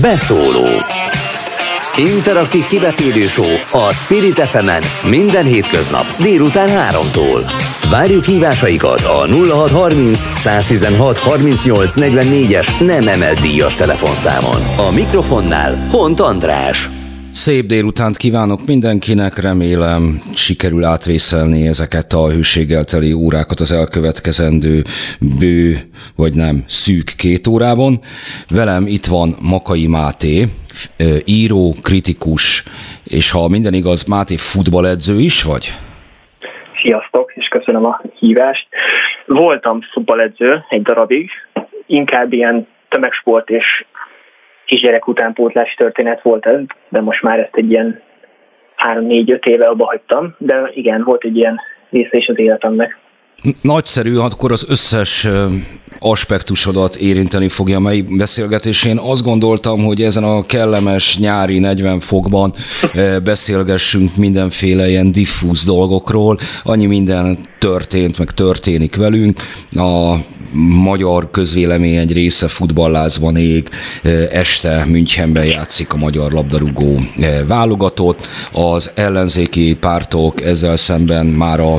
Beszóló. Interaktív kibeszélő show a Spirit FM-en minden hétköznap délután 3-tól. Várjuk hívásaikat a 0630 116 38 44-es nem emelt díjas telefonszámon. A mikrofonnál Hont András. Szép délutánt kívánok mindenkinek, remélem sikerül átvészelni ezeket a hőséggel teli órákat az elkövetkezendő bő, vagy nem, szűk 2 órában. Velem itt van Makai Máté, író, kritikus, és ha minden igaz, Máté futballedző is vagy? Sziasztok, és köszönöm a hívást. Voltam futballedző egy darabig, inkább ilyen tömegsport és kisgyerek utánpótlás történet volt ez, de most már ezt egy ilyen 3-4-5 éve abba hagytam, de igen, volt egy ilyen része is az életemnek. Nagyszerű, akkor az összes aspektusodat érinteni fogja mai beszélgetés. Én azt gondoltam, hogy ezen a kellemes nyári 40 fokban beszélgessünk mindenféle ilyen diffúz dolgokról. Annyi minden történt, meg történik velünk. A magyar közvélemény egy része futballázban ég, este Münchenben játszik a magyar labdarúgó válogatott. Az ellenzéki pártok ezzel szemben már a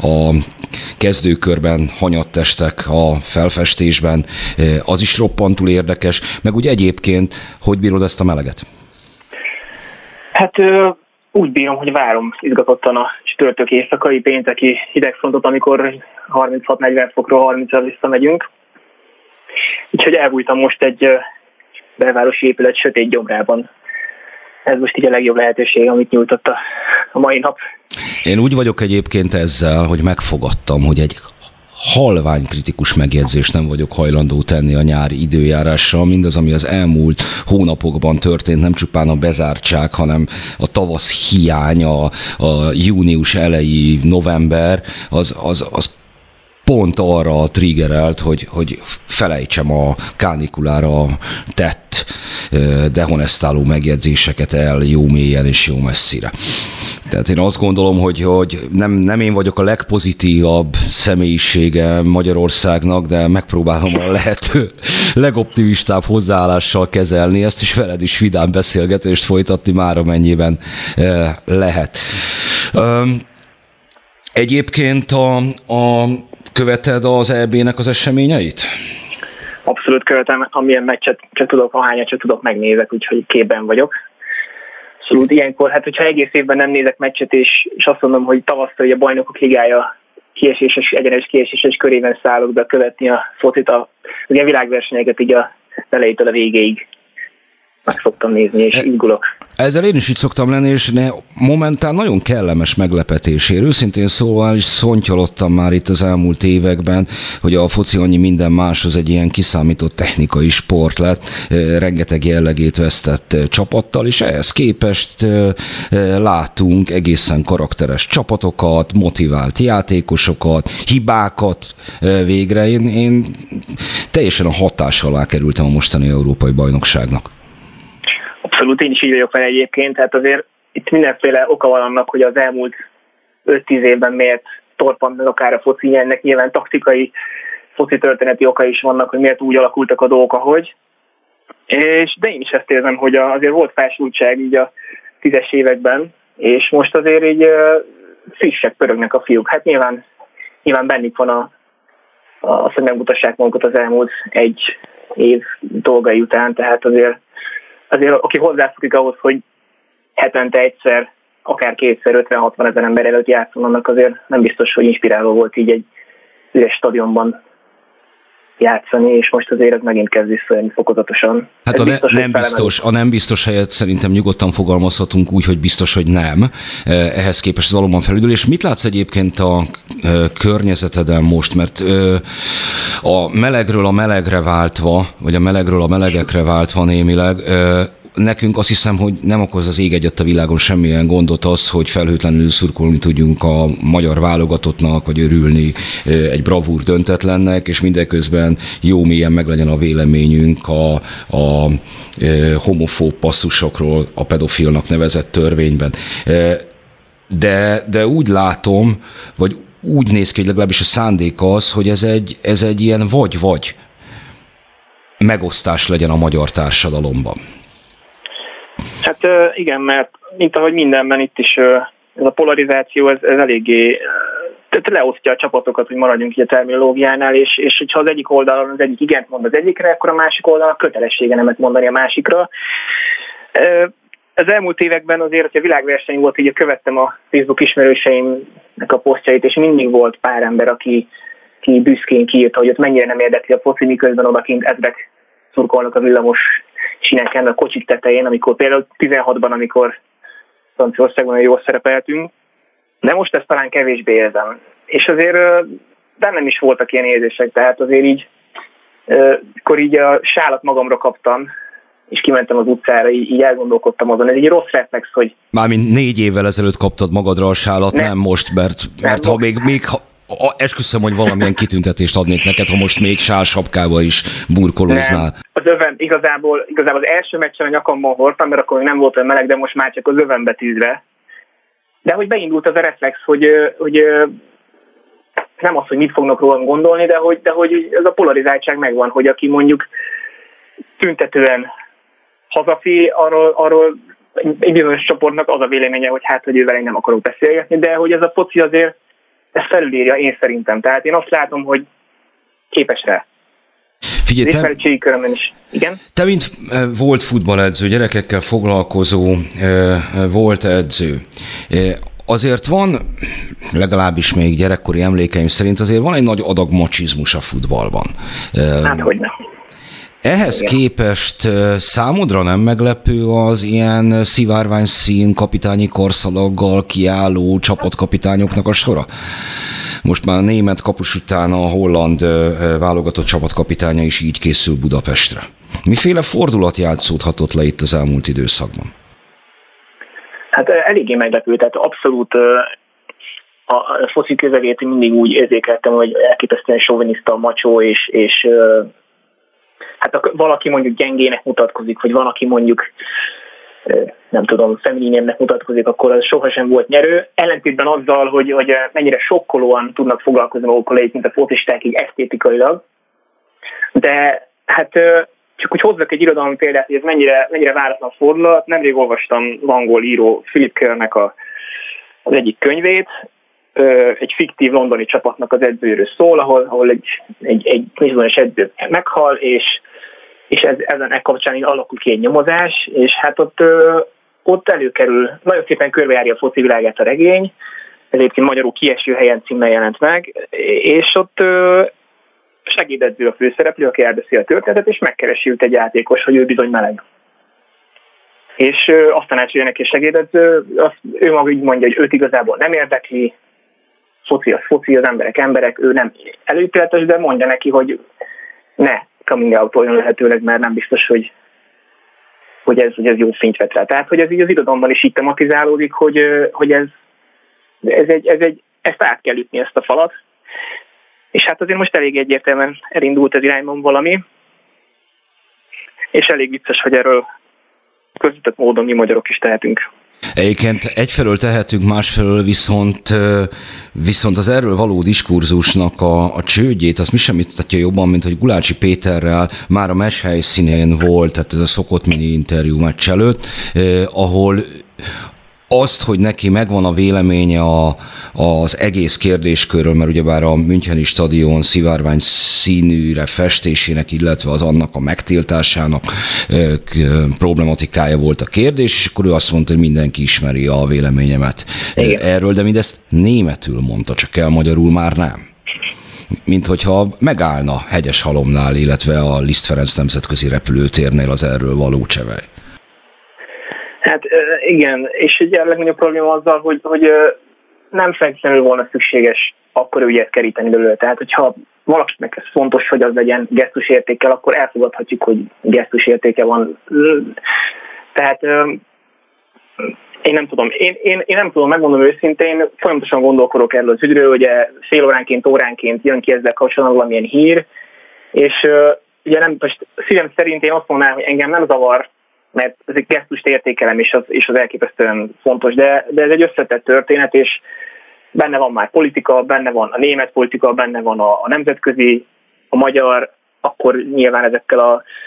kezdőkörben hanyattestek a felfestésben, az is roppantul érdekes, meg úgy egyébként, hogy bírod ezt a meleget? Hát úgy bírom, hogy várom izgatottan a csütörtök éjszakai pénteki hidegfrontot, amikor 36-40 fokról 30-ra visszamegyünk. Úgyhogy elbújtam most egy belvárosi épület sötét gyomrában. Ez most így a legjobb lehetőség, amit nyújtott a mai nap. Én úgy vagyok egyébként ezzel, hogy megfogadtam, hogy egy halvány kritikus megjegyzést nem vagyok hajlandó tenni a nyári időjárással. Mindaz, ami az elmúlt hónapokban történt, nem csupán a bezártság, hanem a tavasz hiány, a június elejé november, az pont arra triggerelt, hogy felejtsem a kánikulára tett dehonestáló megjegyzéseket el jó mélyen és jó messzire. Tehát én azt gondolom, hogy nem én vagyok a legpozitívabb személyisége Magyarországnak, de megpróbálom a lehető legoptimistább hozzáállással kezelni ezt, és veled is vidám beszélgetést folytatni már amennyiben lehet. Egyébként követed az EB-nek az eseményeit? Abszolút követem, amilyen meccset tudok, ahányat se tudok, megnézek, úgyhogy képben vagyok. Abszolút ilyenkor, hát hogyha egész évben nem nézek meccset, és azt mondom, hogy tavasszal a Bajnokok Ligája egyenes kieséses körében szállok be követni a focit, az ilyen világversenyeket így a elejétől a végéig meg szoktam nézni, és izgulok. Ezzel én is így szoktam lenni, és momentán nagyon kellemes meglepetésért. Őszintén szóval is szontyolottam már itt az elmúlt években, hogy a foci annyi minden máshoz egy ilyen kiszámított technikai sport lett, rengeteg jellegét vesztett csapattal, és ehhez képest látunk egészen karakteres csapatokat, motivált játékosokat, hibákat végre. Én teljesen a hatás alá kerültem a mostani európai bajnokságnak. Abszolút, én is így vagyok vele egyébként, tehát azért itt mindenféle oka van annak, hogy az elmúlt 5-10 évben miért torpant meg akár a foci, ennek nyilván taktikai, foci történeti oka is vannak, hogy miért úgy alakultak a dolgok, ahogy. De én is ezt érzem, hogy azért volt fásultság így a 10-es években, és most azért így frissek pörögnek a fiúk. Hát nyilván bennük van azt, hogy megmutassák magukat az elmúlt 1 év dolgai után, tehát azért aki hozzászokik ahhoz, hogy hetente egyszer, akár 2-szer 50-60 ezer ember előtt játszon, annak azért nem biztos, hogy inspiráló volt így egy üres stadionban játszani, és most azért ez megint kezd visszajönni fokozatosan. Hát a nem biztos helyett szerintem nyugodtan fogalmazhatunk úgy, hogy biztos, hogy nem. Ehhez képest ez valóban felüldül. És mit látsz egyébként a környezeteden most? Mert a melegről a melegre váltva, vagy a melegről a melegekre váltva némileg, nekünk azt hiszem, hogy nem okoz az ég egyet a világon semmilyen gondot az, hogy felhőtlenül szurkolni tudjunk a magyar válogatottnak, vagy örülni egy bravúr döntetlennek, és mindeközben jó mélyen meglegyen a véleményünk a homofób passzusokról a pedofilnak nevezett törvényben. De úgy látom, vagy úgy néz ki, hogy legalábbis a szándék az, hogy ez egy ilyen vagy-vagy megosztás legyen a magyar társadalomban. Hát igen, mert mint ahogy mindenben itt is ez a polarizáció, ez eléggé tehát leosztja a csapatokat, hogy maradjunk így a terminológiánál, és hogyha az egyik oldalon az egyik igent mond az egyikre, akkor a másik oldalon kötelessége nemet mondani a másikra. Az elmúlt években azért, hogyha világverseny volt, így követtem a Facebook ismerőseimnek a posztjait, és mindig volt pár ember, aki büszkén kiírta, hogy ott mennyire nem érdekli a foci, miközben odakint ezrek szurkolnak a villamos sineken, a kocsik tetején, amikor például 16-ban, amikor Franciaországban jól szerepeltünk, de most ezt talán kevésbé érzem. És azért bennem is voltak ilyen érzések, tehát azért így, akkor így a sálat magamra kaptam, és kimentem az utcára, így elgondolkodtam azon. Ez egy rossz reflex, hogy... Mármint 4 évvel ezelőtt kaptad magadra a sálat, nem most, mert ha még esküszöm, hogy valamilyen kitüntetést adnék neked, ha most még sálsapkába is burkolóznál. Nem. Az övem, igazából az első meccsen a nyakamban hordtam, mert akkor nem volt olyan meleg, de most már csak az övembe tűzve. De hogy beindult az a reflex, hogy nem az, hogy mit fognak rólam gondolni, de hogy ez a polarizáltság megvan, hogy aki mondjuk tüntetően hazafi, arról egy bizonyos csoportnak az a véleménye, hogy hogy ővel én nem akarok beszélgetni, de hogy ez a foci azért ezt felülírja én szerintem. Tehát én azt látom, hogy képes rá. Figyelj, te mint volt futballedző, gyerekekkel foglalkozó volt edző, azért van, legalábbis még gyerekkori emlékeim szerint, azért van egy nagy adag macsizmus a futballban. Hát hogyne. Ehhez képest számodra nem meglepő az ilyen szivárvány szín kapitányi korszalaggal kiálló csapatkapitányoknak a sora? Most már a német kapus után a holland válogatott csapatkapitánya is így készül Budapestre. Miféle fordulat játszódhatott le itt az elmúlt időszakban? Hát eléggé meglepő, tehát abszolút a foci közegét mindig úgy érzékeltem, hogy elképesztően soviniszta, macsó, és hát valaki mondjuk gyengének mutatkozik, vagy van, aki mondjuk nem tudom, femininémnek mutatkozik, akkor az sohasem volt nyerő. Ellentétben azzal, hogy mennyire sokkolóan tudnak foglalkozni magukkal, mint a focisták így esztétikailag. De hát csak úgy hozzak egy irodalmi példát, hogy ez mennyire váratlan fordulat. Nemrég olvastam az angol író Philip Kerrnek az egyik könyvét, egy fiktív londoni csapatnak az edzőről szól, ahol egy bizonyos edző meghal, és ezen kapcsán alakul ki egy nyomozás, és hát ott előkerül, nagyon szépen körbejárja a foci világát a regény, ez egyébként magyarul Kieső helyen címmel jelent meg, és ott segédedző a főszereplő, aki elbeszél a történetet, és megkeresi őt egy játékos, hogy ő bizony meleg. És azt tanácsolja neki a segédedző, ő maga így mondja, hogy őt igazából nem érdekli, foci, az emberek, ő nem előítéletes, de mondja neki, hogy ne coming out-oljon lehetőleg, mert nem biztos, hogy ez jó fényt vet rá. Tehát, hogy ez így az irodalomban is így tematizálódik, hogy ezt át kell ütni, ezt a falat. És hát azért most elég egyértelműen elindult az irányban valami, és elég vicces, hogy erről közvetett módon mi magyarok is tehetünk. Egyébként egyfelől tehetünk, másfelől viszont az erről való diskurzusnak a csődjét, azt mi sem mutatja jobban, mint hogy Gulácsi Péterrel már a meccs helyszínén volt, tehát ez a szokott mini interjú meccs előtt, ahol azt, hogy neki megvan a véleménye az egész kérdéskörről, mert ugyebár a Müncheni stadion szivárvány színűre festésének, illetve az annak a megtiltásának problematikája volt a kérdés, és akkor ő azt mondta, hogy mindenki ismeri a véleményemet erről, de mindezt németül mondta, csak magyarul már nem. Mint hogyha megállna Hegyeshalomnál, illetve a Liszt Ferenc nemzetközi repülőtérnél az erről való csevel. Hát igen, és egy legnagyobb probléma azzal, hogy nem feltétlenül volna szükséges akkor ügyet keríteni belőle. Tehát, hogyha valakinek ez fontos, hogy az legyen gesztusértékkel, akkor elfogadhatjuk, hogy gesztusértéke van. Tehát én nem tudom. Én nem tudom, megmondom őszintén, folyamatosan gondolkodok erről az ügyről, ugye fél óránként, óránként jön ki ezzel kapcsolatban valamilyen hír, és ugye nem, most szívem szerint én azt mondanám, hogy engem nem zavar, mert ez egy gesztust értékelem, és az elképesztően fontos, de ez egy összetett történet, és benne van már politika, benne van a német politika, benne van a nemzetközi, a magyar, akkor nyilván ezekkel a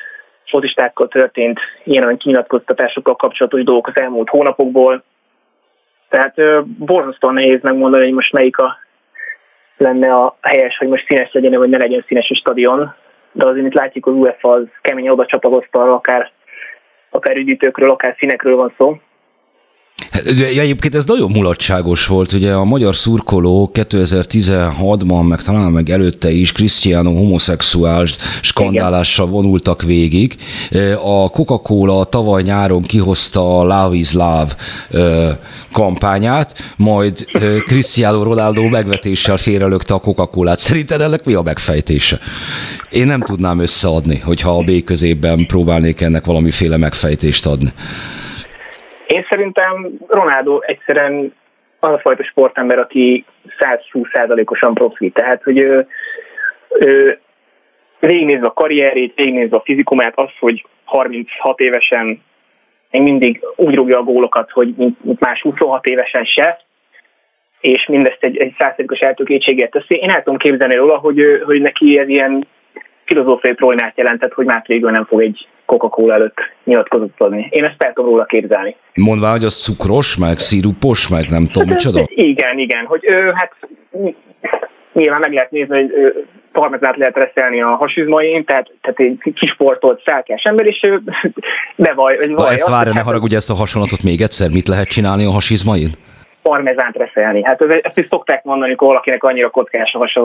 focistákkal történt ilyen kinyilatkoztatásokkal kapcsolatos dolgok az elmúlt hónapokból. Tehát borzasztóan nehéz megmondani, hogy most melyik lenne a helyes, hogy most színes legyen, vagy ne legyen színes a stadion. De azért, mint látjuk, az UEFA az keményen oda csatlakozta, akár üdítőkről, akár színekről van szó. Egyébként ez nagyon mulatságos volt, ugye a magyar szurkolók 2016-ban, meg talán meg előtte is Cristiano homoszexuális skandálással vonultak végig. A Coca-Cola tavaly nyáron kihozta a Love is Love kampányát, majd Cristiano Ronaldo megvetéssel félrelökte a Coca-Colát. Szerinted ennek mi a megfejtése? Én nem tudnám összeadni, hogyha a B középben próbálnék ennek valamiféle megfejtést adni. Én szerintem Ronaldo egyszerűen az a fajta sportember, aki 120%-osan profi. Tehát, hogy ő végignézve a karrierét, végignézve a fizikumát, az, hogy 36 évesen még mindig úgy rúgja a gólokat, hogy mint más 26 évesen se, és mindezt egy 100%-os eltökéltséggel teszi. Én el tudom képzelni róla, hogy neki ez ilyen filozófiai problémát jelentett, hogy már végül nem fog egy Coca-Cola előtt nyilatkozatot adni. Én ezt el tudom róla képzelni. Mondván, hogy az cukros, meg szirupos, meg nem tudom micsoda? Igen, hogy hát nyilván meg lehet nézni, hogy parmezát lehet reszelni a hasizmain, tehát egy kisportolt, szálkás ember, és ezt várja, ne haragudj, ezt a hasonlatot még egyszer, mit lehet csinálni a hasizmain? Parmezánt reszelni. Hát ezt is szokták mondani, hogy valakinek annyira kockás a hasa,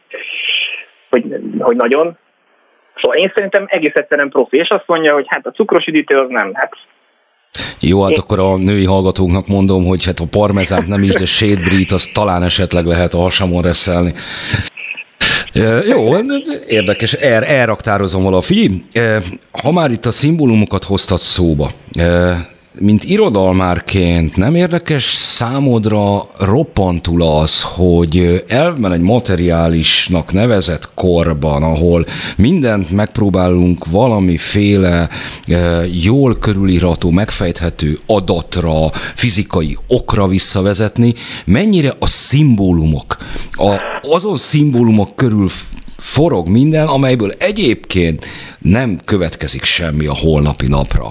hogy nagyon. Szóval én szerintem egész egyszerűen profi, és azt mondja, hogy hát a cukros üdítő az nem. Hát jó, hát akkor a női hallgatóknak mondom, hogy hát a parmezánt nem is, de shade brie, az talán esetleg lehet a hasamon reszelni. Jó, érdekes, elraktározom vala. Figyelj, ha már itt a szimbólumokat hoztad szóba, mint irodalmárként nem érdekes számodra roppantul az, hogy elvben egy materiálisnak nevezett korban, ahol mindent megpróbálunk valamiféle jól körülírható, megfejthető adatra, fizikai okra visszavezetni, mennyire a szimbólumok, azon szimbólumok körül forog minden, amelyből egyébként nem következik semmi a holnapi napra.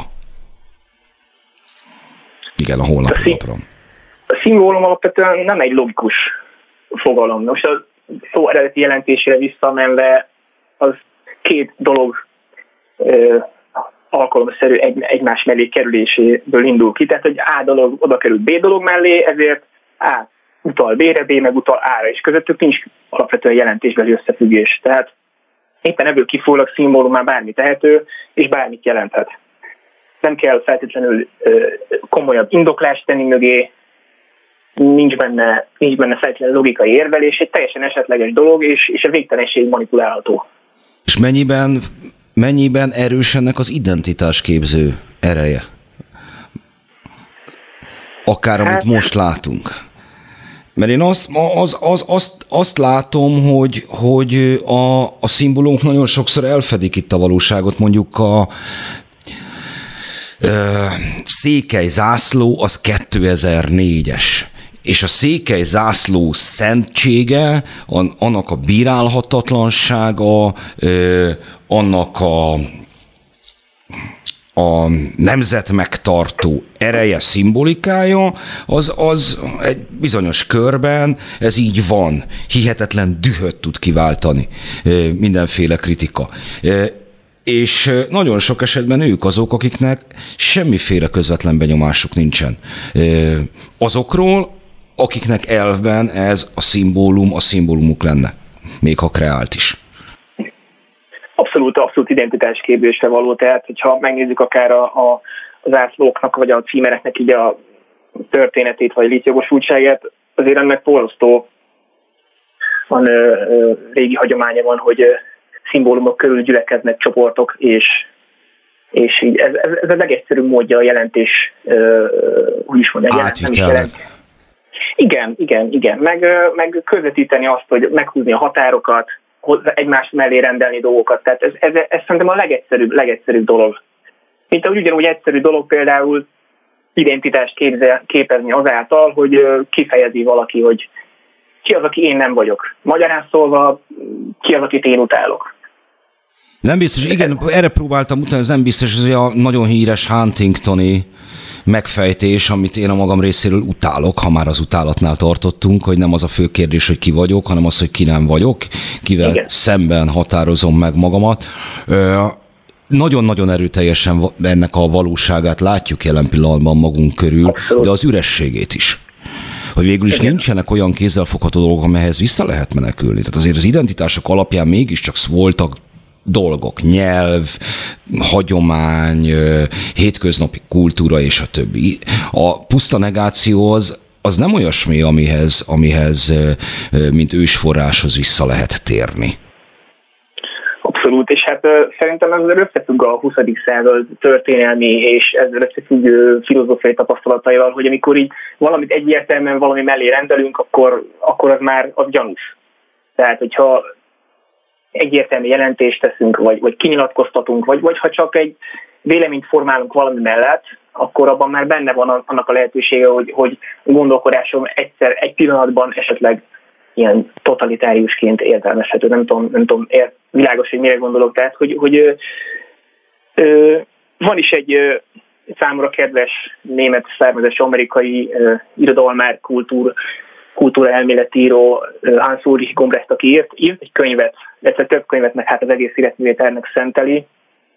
Igen, a holnapi napra. A szimbólum alapvetően nem egy logikus fogalom. Most a szó eredeti jelentésére visszamenve az két dolog alkalomszerű egymás mellé kerüléséből indul ki. Tehát, hogy A dolog oda kerül B dolog mellé, ezért A utal B-re, B meg utal A-ra, és közöttük nincs alapvetően jelentésbeli összefüggés. Tehát éppen ebből kifolyólag szimbólumá bármi tehető, és bármit jelenthet. Nem kell feltétlenül komolyabb indoklást tenni mögé, nincs benne feltétlenül logikai érvelés, egy teljesen esetleges dolog, és a végtelenség manipulálható. És mennyiben erős ennek az identitásképző ereje? Akár amit most látunk. Mert én azt látom, hogy a szimbólumok nagyon sokszor elfedik itt a valóságot, mondjuk a székely zászló az 2004-es, és a székely zászló szentsége, annak a bírálhatatlansága, annak a nemzetmegtartó ereje, szimbolikája, az egy bizonyos körben, ez így van, hihetetlen dühöt tud kiváltani mindenféle kritika. És nagyon sok esetben ők azok, akiknek semmiféle közvetlen benyomásuk nincsen azokról, akiknek elvben ez a szimbólumuk lenne, még ha kreált is. Abszolút identitásképzésre való, tehát hogyha megnézzük akár a zászlóknak, vagy a címereknek így a történetét, vagy létjogosultságát, azért ennek borzasztó régi hagyománya van, hogy szimbólumok körül gyülekeznek csoportok, és így ez a legegyszerűbb módja a jelentés, hogy is mondjam, Igen. Meg közvetíteni azt, hogy meghúzni a határokat, egymás mellé rendelni dolgokat. Tehát ez szerintem a legegyszerűbb dolog. Mint ahogy ugyanúgy egyszerű dolog például identitást képezni azáltal, hogy kifejezi valaki, hogy ki az, aki én nem vagyok. Magyarán szólva, ki az, akit én utálok. Nem biztos, igen, erre próbáltam utána, ez nem biztos, hogy a nagyon híres Huntingtoni megfejtés, amit én a magam részéről utálok, ha már az utálatnál tartottunk, hogy nem az a fő kérdés, hogy ki vagyok, hanem az, hogy ki nem vagyok, kivel igen. Szemben határozom meg magamat. Nagyon-nagyon erőteljesen ennek a valóságát látjuk jelen pillanatban magunk körül, abszolút. De az ürességét is. Hogy végül is nincsenek olyan kézzelfogható dolgok, amelyhez vissza lehet menekülni. Tehát azért az identitások alapján mégiscsak voltak dolgok, nyelv, hagyomány, hétköznapi kultúra és a többi. A puszta negáció az nem olyasmi, amihez mint ősforráshoz vissza lehet térni. Abszolút, és hát szerintem ezzel összefügg a 20. század történelmi és ezzel összefüggő filozófiai tapasztalataival, hogy amikor így valamit egyértelműen valami mellé rendelünk, akkor az már az gyanús. Tehát, hogyha egyértelmű jelentést teszünk, vagy kinyilatkoztatunk, vagy ha csak egy véleményt formálunk valami mellett, akkor abban már benne van annak a lehetősége, hogy gondolkodásom egyszer, egy pillanatban esetleg ilyen totalitáriusként értelmezhető. Nem tudom világos, hogy mire gondolok. Tehát, hogy van is egy számomra kedves német származású amerikai irodalmár, kultúra elméletíró Hans Ulrich Gombrcht, aki írt egy könyvet, illetve több könyvet, meg hát az egész életművét ennek szenteli,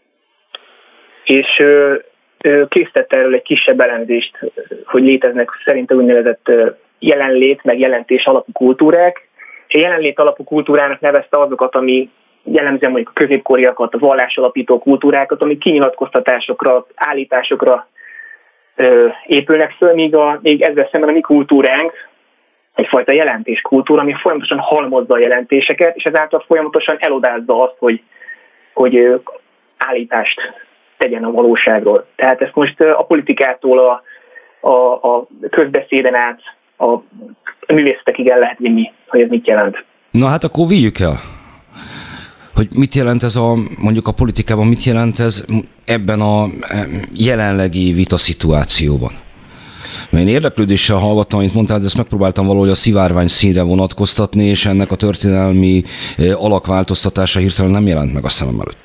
és készítette erről egy kisebb elemzést, hogy léteznek szerinte úgynevezett jelenlét, meg jelentés alapú kultúrák, és a jelenlét alapú kultúrának nevezte azokat, ami jellemzően mondjuk a középkoriakat, a vallásalapító kultúrákat, amik kinyilatkoztatásokra, állításokra épülnek föl, még ezzel szemben a mi kultúránk egyfajta jelentéskultúra, ami folyamatosan halmozza a jelentéseket, és ezáltal folyamatosan elodázza azt, hogy állítást tegyen a valóságról. Tehát ezt most a politikától a közbeszéden át a művészetekig el lehet vinni, hogy ez mit jelent. Na hát akkor vigyük el, hogy mit jelent ez mondjuk a politikában, mit jelent ez ebben a jelenlegi vitaszituációban. Mert én érdeklődéssel hallgattam, amit mondtál, de ezt megpróbáltam valahogy a szivárvány színre vonatkoztatni, és ennek a történelmi alakváltoztatása hirtelen nem jelent meg a szemem előtt.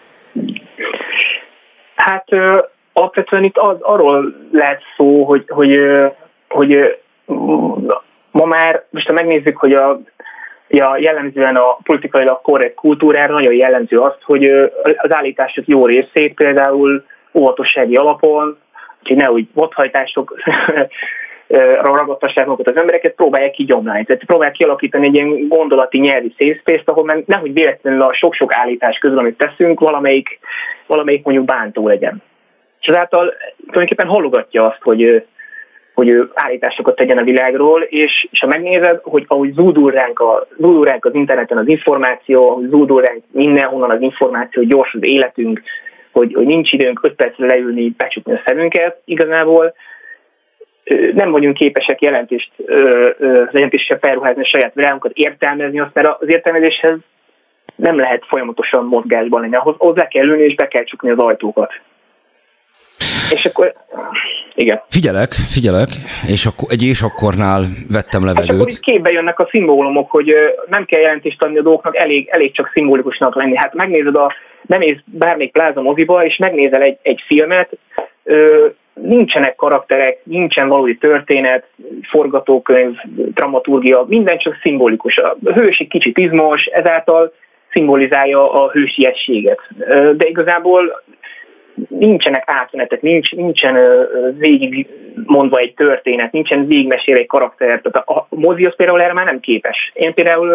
Hát alapvetően itt arról lehet szó, hogy ma már, most ha megnézzük, hogy jellemzően a politikailag korrekt kultúrára nagyon jellemző azt, hogy az állítások jó részét például óvatossági alapon, hogy nehogy vadhajtásokra ragadtassák magukat az embereket, próbálják kigyomlálni. Tehát próbálják kialakítani egy ilyen gondolati nyelvi safe space-t, ahol nehogy véletlenül a sok-sok állítás közül, amit teszünk, valamelyik mondjuk bántó legyen. És ezáltal tulajdonképpen hallogatja azt, hogy ő állításokat tegyen a világról, és ha megnézed, hogy ahogy zúdul ránk az interneten az információ, ahogy zúdul ránk mindenhonnan az információ, hogy gyors az életünk, hogy nincs időnk 5 percre leülni, becsukni a szemünket, igazából nem vagyunk képesek jelentéssel felruházni a saját világunkat, értelmezni azt, mert az értelmezéshez nem lehet folyamatosan mozgásban lenni, ahhoz hozzá kell ülni és be kell csukni az ajtókat. És akkor, igen. Figyelek, és akkor egy és-akkornál vettem levegőt. És akkor itt képbe jönnek a szimbólumok, hogy nem kell jelentést adni a dolgoknak, elég csak szimbolikusnak lenni. Hát megnézed bemész bármelyik pláza moziba, és megnézel egy filmet, nincsenek karakterek, nincsen valódi történet, forgatókönyv, dramaturgia, minden csak szimbolikus. A hős egy kicsit izmos, ezáltal szimbolizálja a hősiességet. De igazából nincsenek átmenetek, nincsen végig mondva egy történet, nincsen végigmesélve egy karakter. Tehát a mozi az például erre már nem képes. Én például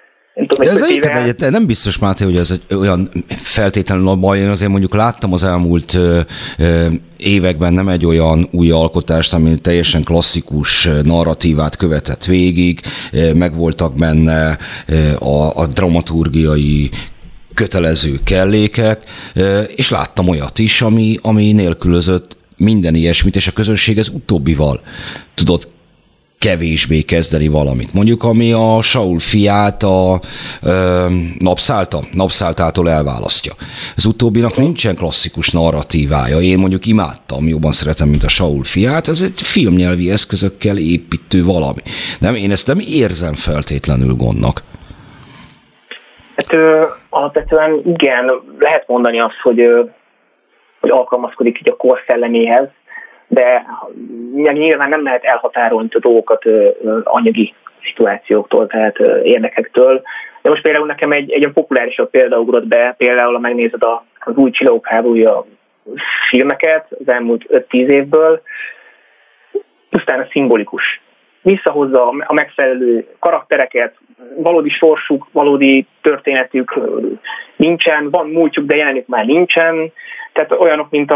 nem biztos, Máté, hogy ez egy olyan feltétlenül a baj. Én azért mondjuk láttam az elmúlt években nem egy olyan új alkotást, ami teljesen klasszikus narratívát követett végig, megvoltak benne a dramaturgiai kötelező kellékek, és láttam olyat is, ami nélkülözött minden ilyesmit, és a közönség ez utóbbival tudott kevésbé kezdeni valamit. Mondjuk, ami a Saul fiát a napszáltától elválasztja. Az utóbbinak nincsen klasszikus narratívája. Én mondjuk imádtam, jobban szeretem, mint a Saul fiát. Ez egy filmnyelvi eszközökkel építő valami. Én ezt nem érzem feltétlenül gondnak. Hát Alapvetően igen, lehet mondani azt, hogy alkalmazkodik így a kor szelleméhez, de nyilván nem lehet elhatárolni a dolgokat anyagi szituációktól, tehát érdekektől. De most például nekem egy populárisabb példa ugrott be, például ha megnézed az új Csillagok háborúja filmeket az elmúlt 5-10 évből, pusztán a szimbolikus. Visszahozza a megfelelő karaktereket, valódi sorsuk, valódi történetük nincsen, van múltjuk, de jelenük már nincsen. Tehát olyanok, mint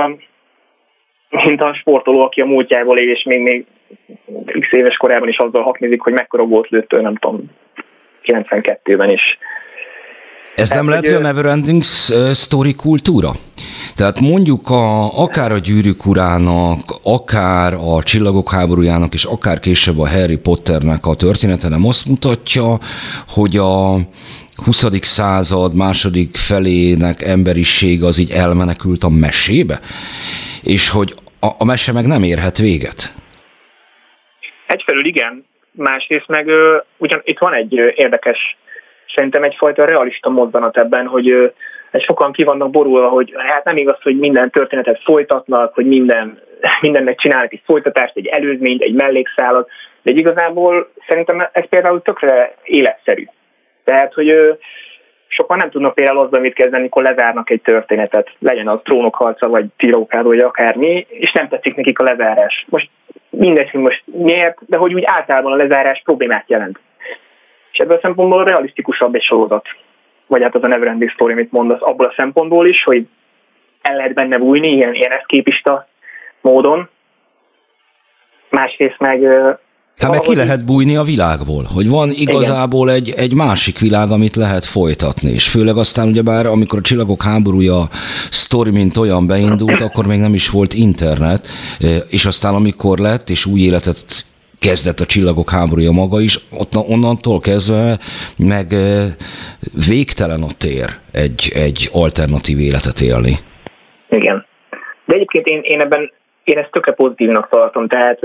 a sportoló, aki a múltjából él, és még x éves korában is azzal haknizik, hogy mekkora gólt lőtt, nem tudom, 92-ben is. Ez nem lehet, hogy a Neverending Story kultúra? Tehát mondjuk akár a Gyűrűk urának, akár a Csillagok háborújának, és akár később a Harry Potternek a története nem azt mutatja, hogy a 20. század második felének emberiség az így elmenekült a mesébe? És hogy a mese meg nem érhet véget? Egyfelől igen, másrészt meg ugyan itt van egy érdekes, szerintem egyfajta realista mozzanat ebben, hogy sokan ki vannak borulva, hogy hát nem igaz, hogy minden történetet folytatnak, hogy mindennek csinálnak egy folytatást, egy előzményt, egy mellékszálat, de igazából szerintem ez például tökre életszerű. Tehát, hogy sokan nem tudnak például azzal mit kezdeni, amikor lezárnak egy történetet, legyen az Trónok harca, vagy Tírókád, vagy akármi, és nem tetszik nekik a lezárás. Most mindegy, hogy most miért, de hogy úgy általában a lezárás problémát jelent. És ebből a szempontból realisztikusabb egy sorozat. Vagy hát az a Neverending Story, amit mondasz, abból a szempontból is, hogy el lehet benne bújni ilyen eszképista módon. Másrészt meg... Hát meg ki lehet bújni a világból, hogy van igazából egy másik világ, amit lehet folytatni, és főleg aztán ugyebár, amikor a Csillagok háborúja sztori mint olyan beindult, akkor még nem is volt internet, és aztán amikor lett, és új életet kezdett a Csillagok háborúja maga is, onnantól kezdve meg végtelen a tér egy alternatív életet élni. Igen. De egyébként én ezt tökre pozitívnak tartom, tehát,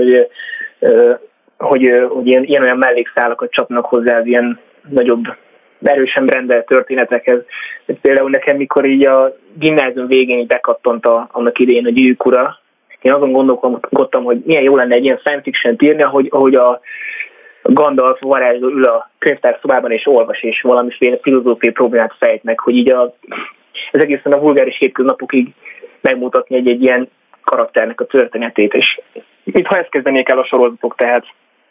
hogy ilyen olyan mellékszálakat csapnak hozzá az ilyen nagyobb, erősen rendelt történetekhez. Például nekem, mikor így a gimnázium végén így bekattant annak idején a Gyűrűk ura, én azon gondolkodtam, hogy milyen jó lenne egy ilyen fanfiction-t írni, ahogy a Gandalf varázsló ül a könyvtárszobában és olvas, és valamiféle filozófiai problémát fejt meg, hogy így ez egészen a vulgáris hétköznapokig megmutatni egy ilyen karakternek a történetét, és mintha ezt kezdenék el a sorozatok, tehát.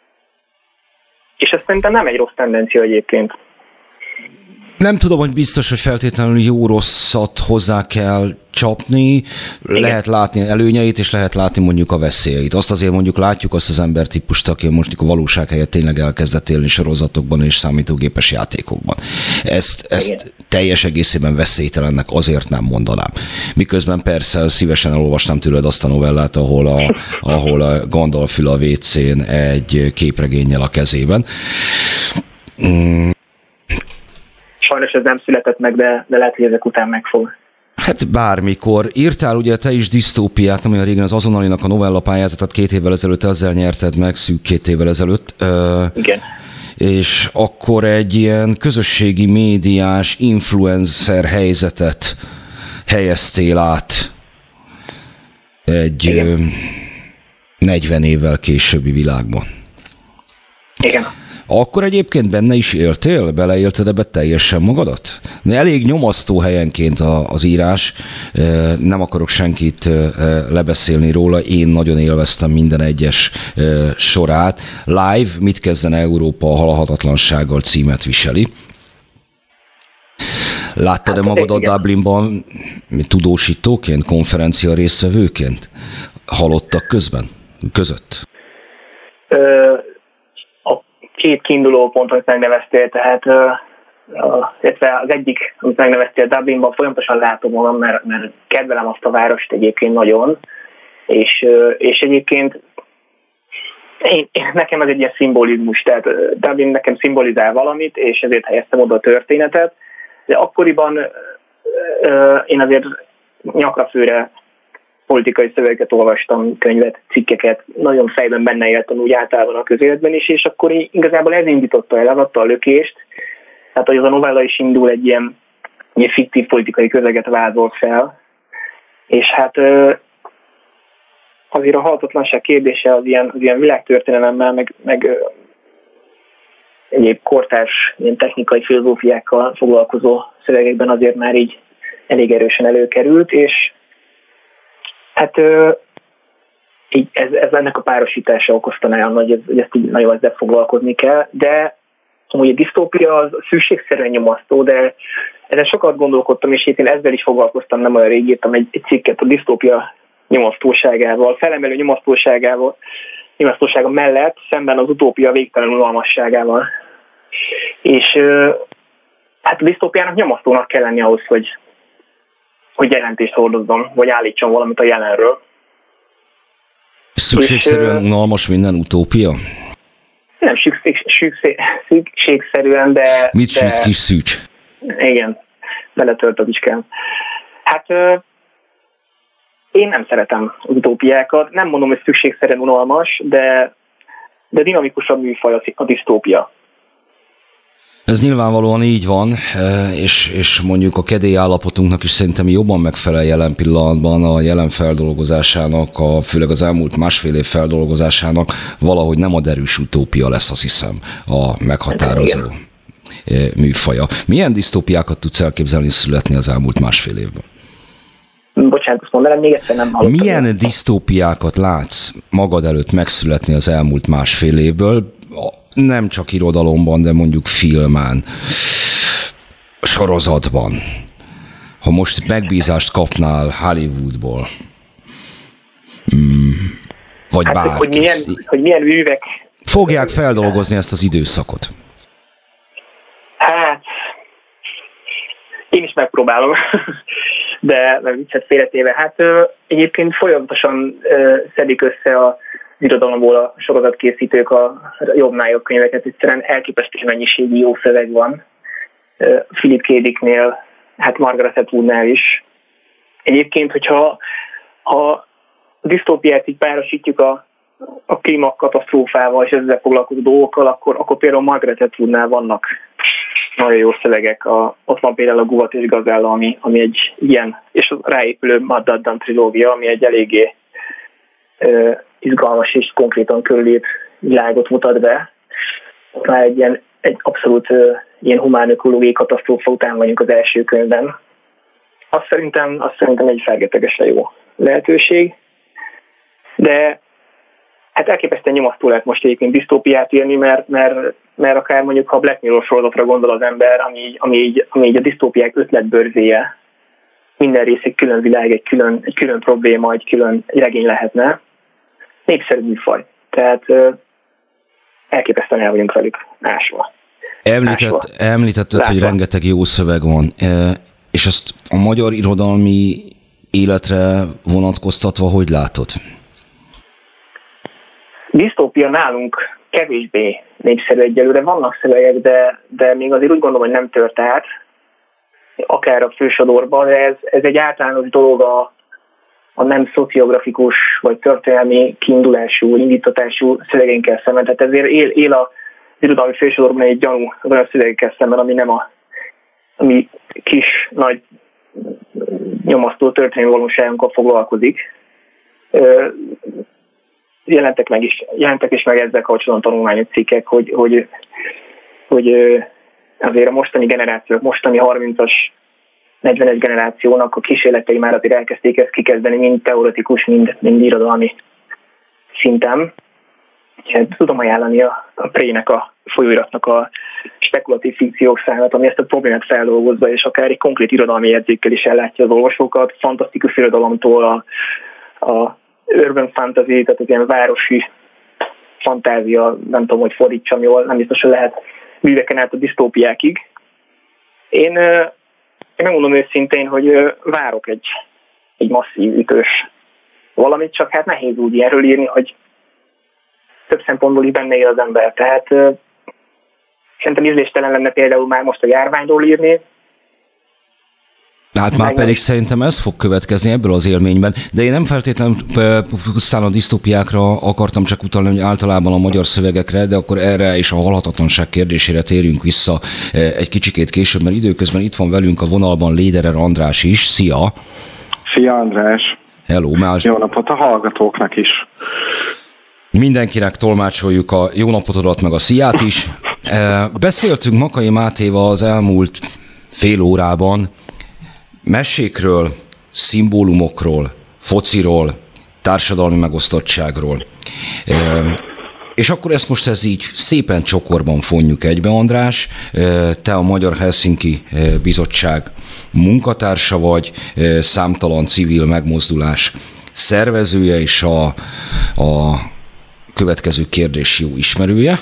És ez szerintem nem egy rossz tendencia egyébként. Nem tudom, hogy biztos, hogy feltétlenül jó-rosszat hozzá kell csapni, igen. Lehet látni előnyeit, és lehet látni mondjuk a veszélyeit. Azt azért mondjuk látjuk azt az embertípust, aki most a valóság helyett tényleg elkezdett élni sorozatokban és számítógépes játékokban. Ezt teljes egészében veszélytelennek azért nem mondanám. Miközben persze szívesen elolvastam tőled azt a novellát, ahol a Gandalf ül a WC-n egy képregénnyel a kezében. Sajnos ez nem született meg, de lehet, hogy ezek után megfog. Hát bármikor. Írtál ugye te is disztópiát, nem olyan régen az Azonnalinak a novella pályázatot 2 évvel ezelőtt, ezzel nyerted meg, szűk 2 évvel ezelőtt. Igen. És akkor egy ilyen közösségi médiás influencer helyzetet helyeztél át egy 40 évvel későbbi világban. Igen. Akkor egyébként benne is éltél? Beleélted ebbe teljesen magadat? Elég nyomasztó helyenként az írás, nem akarok senkit lebeszélni róla, én nagyon élveztem minden egyes sorát. Live, mit kezdene Európa a halhatatlansággal címet viseli. Láttad-e magad a Dublinban tudósítóként, konferencia résztvevőként? Halottak között? Két kiinduló pont, amit megneveztél, tehát az egyik, amit megneveztél Dublinban, folyamatosan látom magam, mert kedvelem azt a várost egyébként nagyon, és egyébként nekem ez egy ilyen szimbolizmus, tehát Dublin nekem szimbolizál valamit, és ezért helyeztem oda a történetet, de akkoriban én azért nyakrafőre politikai szövegeket olvastam, könyvet, cikkeket, nagyon fejben benne éltem úgy általában a közéletben is, és akkor igazából ez indította el, adta a lökést, tehát hogy az a novella is indul egy ilyen egy fiktív politikai közeget vázol fel, és hát azért a halhatatlanság kérdése az ilyen világtörténelemmel, meg egyéb kortárs ilyen technikai filozófiákkal foglalkozó szövegekben azért már így elég erősen előkerült, és hát így ez ennek a párosítása okozta nagyon, hogy ezt így nagyon ezzel foglalkozni kell, de amúgy a disztópia az szükségszerűen nyomasztó, de ezen sokat gondolkodtam, és én ezzel is foglalkoztam, nem olyan rég írtam egy cikket a disztópia nyomasztóságával, felemelő nyomasztósága mellett szemben az utópia végtelen unalmasságával. És hát a disztópiának nyomasztónak kell lenni ahhoz, hogy jelentést hordozzon, vagy állítson valamit a jelenről. Szükségszerűen unalmas minden utópia? Nem szükségszerűen, de... Mit sűz kis szűcs? Igen, beletölt az is kell. Hát én nem szeretem az utópiákat. Nem mondom, hogy szükségszerűen unalmas, de dinamikusabb műfaj a disztópia. Ez nyilvánvalóan így van, és mondjuk a kedély állapotunknak is szerintem jobban megfelel jelen pillanatban a jelen feldolgozásának, főleg az elmúlt másfél év feldolgozásának valahogy nem a derűs utópia lesz, azt hiszem, a meghatározó műfaja. Milyen disztópiákat tudsz elképzelni születni az elmúlt másfél évben? Bocsánat, azt mondanám, még egyszer nem hallottam. Milyen disztópiákat látsz magad előtt megszületni az elmúlt másfél évből? Nem csak irodalomban, de mondjuk filmen, sorozatban. Ha most megbízást kapnál Hollywoodból, vagy hát, bárki. hogy milyen művek... Fogják feldolgozni ezt az időszakot? Hát, én is megpróbálom, de viccet félretéve. Hát egyébként folyamatosan szedik össze az irodalomból a sorozatkészítők a jobbnál jobb könyveket, egyszerűen elképesztő mennyiségű jó szöveg van. Philip K. Dicknél, hát Margaret Atwoodnál is. Egyébként, hogyha a disztópiát így párosítjuk a klímakatasztrófával és ezzel foglalkozó dolgokkal, akkor például Margaret Atwoodnál vannak nagyon jó szövegek. Ott van például a Guvat és Gazella, ami egy ilyen, és a ráépülő Maddaddam trilógia, ami egy eléggé izgalmas és konkrétan körülírt világot mutat be. Már egy abszolút ilyen humán ökológiai katasztrófa után vagyunk az első könyvben. Azt szerintem egy fergetegesen jó lehetőség, de hát elképesztően nyomasztó lehet most egyébként disztópiát írni, mert akár mondjuk, ha Black Mirror sorozatra gondol az ember, ami így a disztópiák ötletbörzéje, minden rész egy külön világ, egy külön probléma, egy regény lehetne. Népszerű műfaj. Tehát elképesztően el vagyunk velük ásva. Említetted, hogy rengeteg jó szöveg van, és ezt a magyar irodalmi életre vonatkoztatva hogy látod? Disztópia nálunk kevésbé népszerű egyelőre. Vannak szövegek, de még azért úgy gondolom, hogy nem tört át, akár a fősodorban, de ez egy általános dolog a nem szociografikus vagy történelmi kiindulású, indítatású szövegénkkel szemben. Tehát ezért él az irodalmi fősodorban egy gyanú az olyan szövegekkel szemben, ami nem ami kis, nagy, nyomasztó történelmi valóságunkkal foglalkozik. Jelentek is meg ezzel kapcsolatban tanulmányos cikkek, hogy azért a mostani generációk, mostani 30-as, 40-es generációnak a kísérletei már azért elkezdték ezt kikezdeni, mind teoretikus, mind irodalmi szinten. Tudom ajánlani a Prének, a folyóiratnak a spekulatív fikciók számát, ami ezt a problémát feldolgozza, és akár egy konkrét irodalmi jegyzékkel is ellátja az olvasókat, fantasztikus irodalomtól a urban fantasy, tehát az ilyen városi fantázia, nem tudom, hogy fordítsam jól, nem biztos, hogy lehet műveken át a disztópiákig. Én megmondom őszintén, hogy várok egy masszív, ütős valamit, csak hát nehéz úgy ilyenről írni, hogy több szempontból is benne él az ember. Tehát szerintem ízléstelen lenne például már most a járványról írni, Hát már pedig szerintem ez fog következni ebből az élményben, de én nem feltétlenül pusztán a disztópiákra akartam csak utalni, hogy általában a magyar szövegekre, de akkor erre és a halhatatlanság kérdésére térjünk vissza egy kicsikét később, mert időközben itt van velünk a vonalban Léderer András is. Szia! Szia András! Hello! Jó napot a hallgatóknak is! Mindenkinek tolmácsoljuk a jó napotodat, meg a sziát is. Beszéltünk Makay Mátéval az elmúlt fél órában mesékről, szimbólumokról, fociról, társadalmi megosztottságról. És akkor ezt most így szépen csokorban fonjuk egybe, András. Te a Magyar Helsinki Bizottság munkatársa vagy, számtalan civil megmozdulás szervezője és a következő kérdés jó ismerője.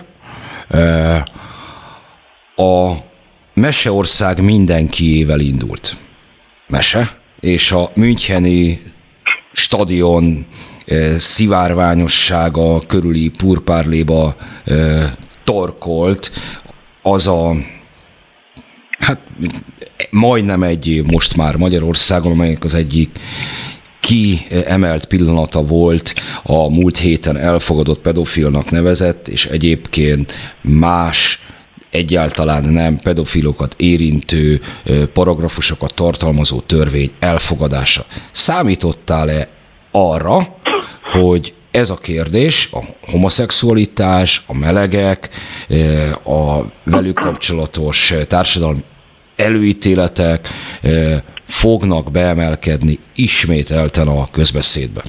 A Meseország mindenkiével indult mese, és a müncheni stadion szivárványossága körüli purpárléba torkolt, az hát majdnem egy év most már Magyarországon, amelyek az egyik kiemelt pillanata volt a múlt héten elfogadott pedofilnak nevezett, és egyébként más egyáltalán nem pedofilokat érintő paragrafusokat tartalmazó törvény elfogadása. Számítottál-e arra, hogy ez a kérdés, a homoszexualitás, a melegek, a velük kapcsolatos társadalmi előítéletek fognak beemelkedni ismételten a közbeszédbe?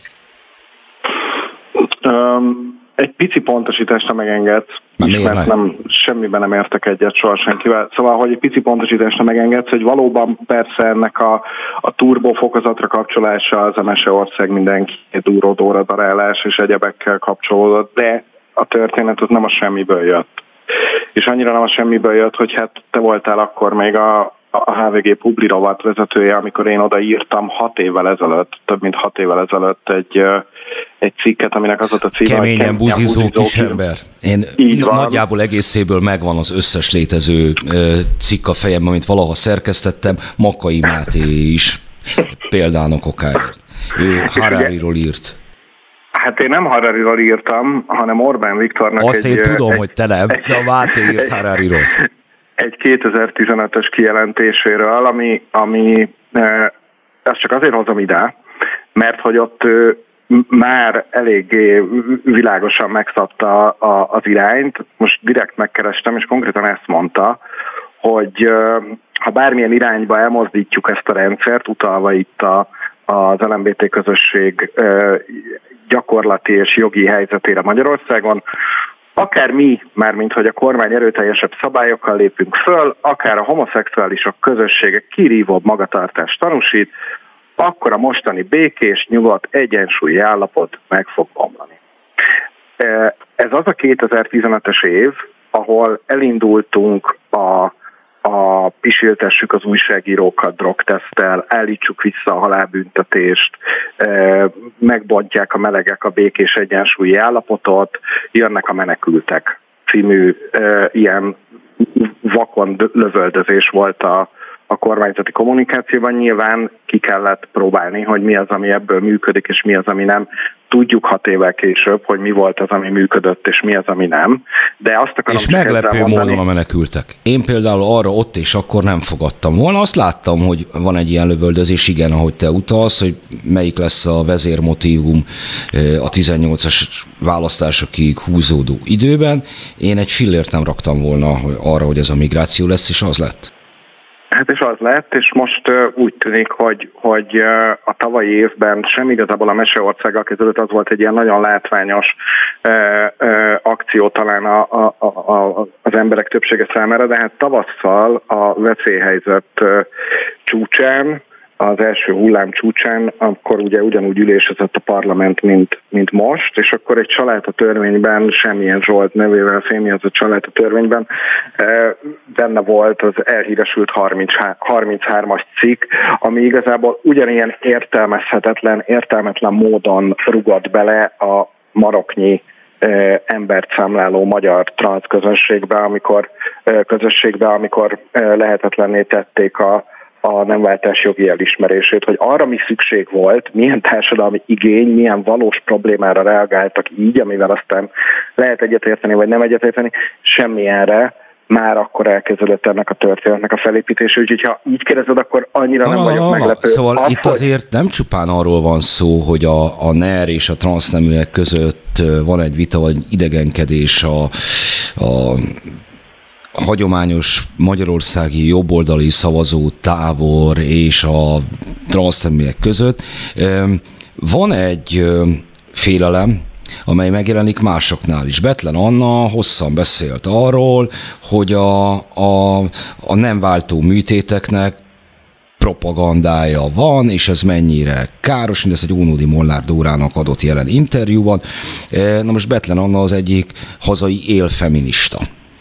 Egy pici pontosításra megengedsz, mert semmiben nem értek egyet soha senkivel. Szóval, hogy egy pici pontosításra megengedsz, hogy valóban persze ennek a turbofokozatra kapcsolása az a Meseország mindenki duró-dóra darálás és egyebekkel kapcsolódott, de a történet az nem a semmiből jött. És annyira nem a semmiből jött, hogy hát te voltál akkor még a HVG Publi rovat vezetője, amikor én odaírtam 6 évvel ezelőtt, több mint 6 évvel ezelőtt egy cikket, aminek az volt a címe, Keményen buzizó kisember. Én nagyjából egészéből megvan az összes létező cikk a fejemben, amit valaha szerkesztettem, Makay Máté is példának okáért. Ő Harariról írt. Hát én nem Harariról írtam, hanem Orbán Viktornak azt én tudom, hogy te nem, de a Máté írt Harariról. Egy 2015-ös kijelentéséről, ami ezt csak azért hozom ide, mert hogy ott már eléggé világosan megszabta az irányt. Most direkt megkerestem, és konkrétan ezt mondta, hogy ha bármilyen irányba elmozdítjuk ezt a rendszert, utalva itt az LMBT közösség gyakorlati és jogi helyzetére Magyarországon, akár mi, mármint hogy a kormány erőteljesebb szabályokkal lépünk föl, akár a homoszexuálisok közössége kirívóbb magatartást tanúsít, akkor a mostani békés, nyugodt, egyensúlyi állapot meg fog bomlani. Ez az a 2015-es év, ahol elindultunk a pisiltessük az újságírókat drogteszttel, állítsuk vissza a halálbüntetést, megbontják a melegek a békés egyensúlyi állapotot, jönnek a menekültek című ilyen vakon lövöldözés volt a kormányzati kommunikációban. Nyilván ki kellett próbálni, hogy mi az, ami ebből működik, és mi az, ami nem. Tudjuk 6 évvel később, hogy mi volt az, ami működött, és mi az, ami nem. De azt akarom és meglepő módon a menekültek. Én például arra ott és akkor nem fogadtam volna. Azt láttam, hogy van egy ilyen lövöldözés, igen, ahogy te utalsz, hogy melyik lesz a vezérmotívum a 18-as választásokig húzódó időben. Én egy fillért nem raktam volna arra, hogy ez a migráció lesz, és az lett. Hát és az lett, és most úgy tűnik, hogy a tavalyi évben sem igazából a Meseországgal kezdődött, az volt egy ilyen nagyon látványos akció talán az emberek többsége számára, de hát tavasszal a veszélyhelyzet csúcsán, az első hullám csúcsán, akkor ugye ugyanúgy ülésezett a parlament, mint most, és akkor egy családtörvényben, Semmilyen Zsolt nevével fémjelzett családtörvényben benne volt az elhíresült 33-as cikk, ami igazából ugyanilyen értelmetlen módon rugott bele a maroknyi embert számláló magyar transz közösségbe, amikor lehetetlenné tették a a nemváltás jogi elismerését, hogy arra mi szükség volt, milyen társadalmi igény, milyen valós problémára reagáltak így, amivel aztán lehet egyetérteni, vagy nem egyetérteni, semmilyenre már akkor elkezdődött ennek a történetnek a felépítése, úgyhogy ha így kérdezed, akkor annyira nem vagyok meglepő. Szóval itt azért nem csupán arról van szó, hogy a NER és a transzneműek között van egy vita, vagy idegenkedés a hagyományos magyarországi jobboldali szavazó tábor és a transzneműek között. Van egy félelem, amely megjelenik másoknál is. Bethlen Anna hosszan beszélt arról, hogy a nem váltó műtéteknek propagandája van, és ez mennyire káros, mindezt egy Ónodi Molnár Dórának adott jelen interjúban. Na most Bethlen Anna az egyik hazai élfeminista.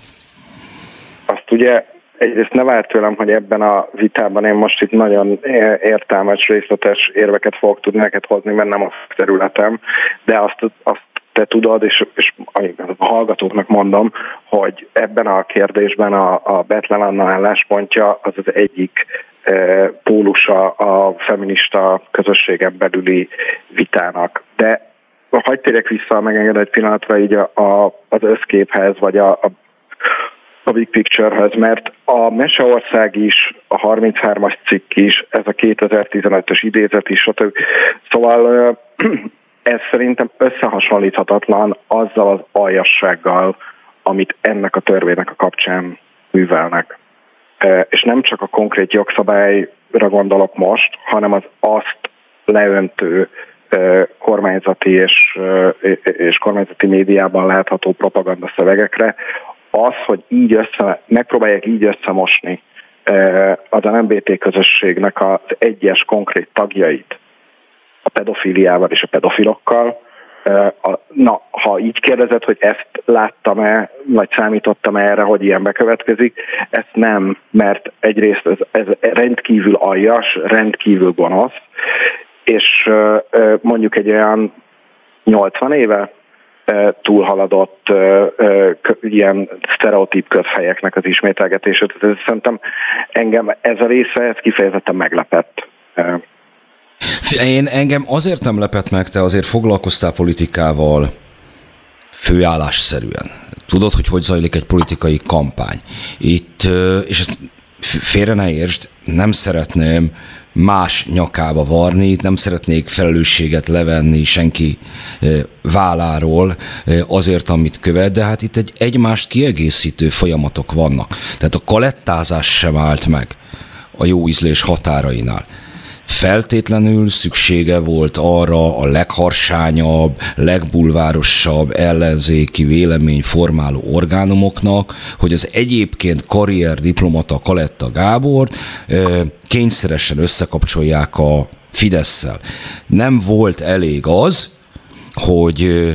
Azt ugye egyrészt ne várt tőlem, hogy ebben a vitában én most itt nagyon értelmes, részletes érveket fogok tudni neked hozni, mert nem a területem, de azt te tudod, és a hallgatóknak mondom, hogy ebben a kérdésben a Bethlen Anna álláspontja az az egyik pólusa a feminista közösségen belüli vitának. De hadd térjek vissza, megenged egy pillanatra így az összképhez, vagy a Big Picture-höz, mert a Meseország is, a 33-as cikk is, ez a 2015-ös idézet is, stb. Szóval ez szerintem összehasonlíthatatlan azzal az aljassággal, amit ennek a törvénynek a kapcsán művelnek. És nem csak a konkrét jogszabályra gondolok most, hanem az azt leöntő kormányzati és kormányzati médiában látható propaganda szövegekre, az, hogy megpróbálják így összemosni az LMBT közösségnek az egyes konkrét tagjait a pedofíliával és a pedofilokkal. Na, ha így kérdezed, hogy ezt láttam-e, vagy számítottam erre, hogy ilyen bekövetkezik, ezt nem, mert egyrészt ez rendkívül aljas, rendkívül gonosz, és mondjuk egy olyan 80 éve túlhaladott ilyen sztereotíp közhelyeknek az ismételgetését. Szerintem engem ez a része, ez kifejezetten meglepett. Engem azért nem lepett meg, te azért foglalkoztál politikával főállásszerűen. Tudod, hogy zajlik egy politikai kampány. Itt, és ezt félre ne értsd, nem szeretném más nyakába varni, nem szeretnék felelősséget levenni senki válláról azért, amit követ, de hát itt egymást kiegészítő folyamatok vannak. Tehát a kalettázás sem állt meg a jó ízlés határainál. Feltétlenül szüksége volt arra a legharsányabb, legbulvárosabb ellenzéki véleményformáló orgánumoknak, hogy az egyébként karrierdiplomata Kaletta Gábor kényszeresen összekapcsolják a Fidesszel. Nem volt elég az, hogy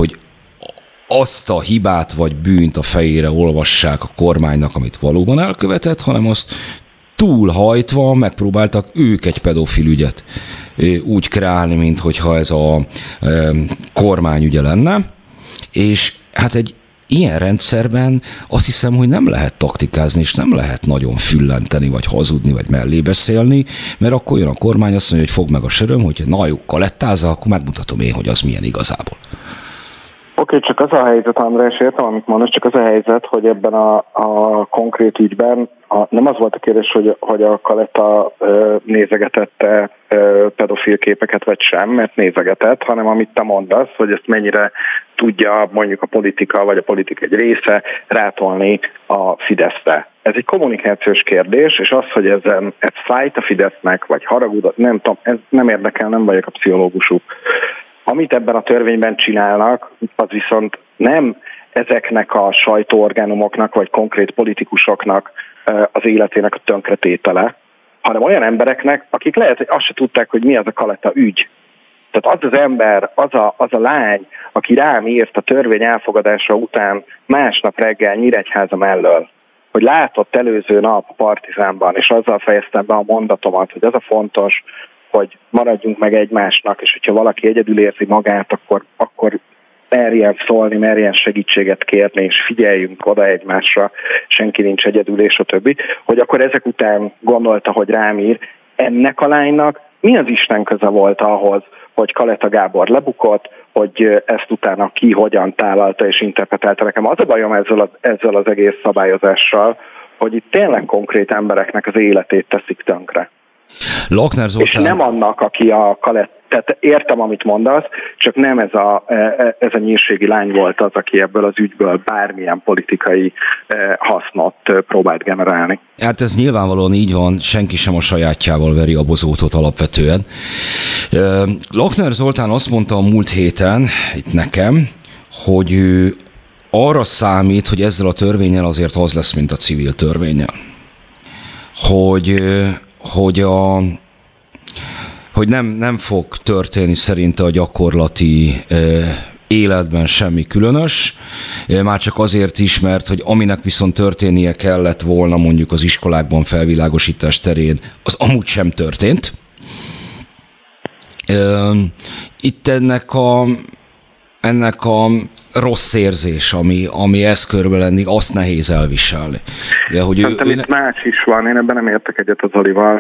azt a hibát vagy bűnt a fejére olvassák a kormánynak, amit valóban elkövetett, hanem azt túlhajtva megpróbáltak ők egy pedofil ügyet úgy kreálni, minthogyha ez a kormányügye lenne, és hát egy ilyen rendszerben azt hiszem, hogy nem lehet taktikázni, és nem lehet nagyon füllenteni, vagy hazudni, vagy mellé beszélni, mert akkor jön a kormány, azt mondja, hogy fogd meg a söröm, hogy na jó, kalettázza, akkor megmutatom én, hogy az milyen igazából. Oké, csak az a helyzet, András, értem, amit mondasz, csak az a helyzet, hogy ebben a konkrét ügyben nem az volt a kérdés, hogy a Kaletta nézegetette pedofil képeket vagy sem, mert nézegetett, hanem amit te mondasz, hogy ezt mennyire tudja mondjuk a politika, vagy a politika egy része rátolni a Fideszre. Ez egy kommunikációs kérdés, és az, hogy ez fájt a Fidesznek, vagy haragudott, nem tudom, ez nem érdekel, nem vagyok a pszichológusuk. Amit ebben a törvényben csinálnak, az viszont nem ezeknek a sajtóorgánumoknak, vagy konkrét politikusoknak az életének a tönkretétele, hanem olyan embereknek, akik lehet, hogy azt se tudták, hogy mi az a Kaletta ügy. Tehát az az ember, az a lány, aki rám írt a törvény elfogadása után másnap reggel Nyíregyháza mellől, hogy látott előző nap a Partizánban, és azzal fejeztem be a mondatomat, hogy az a fontos, hogy maradjunk meg egymásnak, és hogyha valaki egyedül érzi magát, akkor merjen szólni, merjen segítséget kérni, és figyeljünk oda egymásra, senki nincs egyedül, és a többi, hogy akkor ezek után gondolta, hogy rám ír, ennek a lánynak mi az Isten köze volt ahhoz, hogy Kaleta Gábor lebukott, hogy ezt utána ki hogyan tálalta és interpretálta. Nekem az a bajom ezzel az egész szabályozással, hogy itt tényleg konkrét embereknek az életét teszik tönkre. Lochner Zoltán... És nem annak, aki a Kaleta, tehát értem, amit mondasz, csak nem ez a nyírségi lány volt az, aki ebből az ügyből bármilyen politikai hasznot próbált generálni. Hát ez nyilvánvalóan így van, senki sem a sajátjával veri a bozótot alapvetően. Lochner Zoltán azt mondta a múlt héten itt nekem, hogy ő arra számít, hogy ezzel a törvénnyel azért az lesz, mint a civil törvénnyel. Hogy nem fog történni szerinte a gyakorlati életben semmi különös, már csak azért is, mert hogy aminek viszont történnie kellett volna mondjuk az iskolákban felvilágosítás terén, az amúgy sem történt. Itt ennek a rossz érzés, ami ezt körbe lenni, azt nehéz elviselni. De, hogy szerintem itt más is van, én ebben nem értek egyet az Zolival.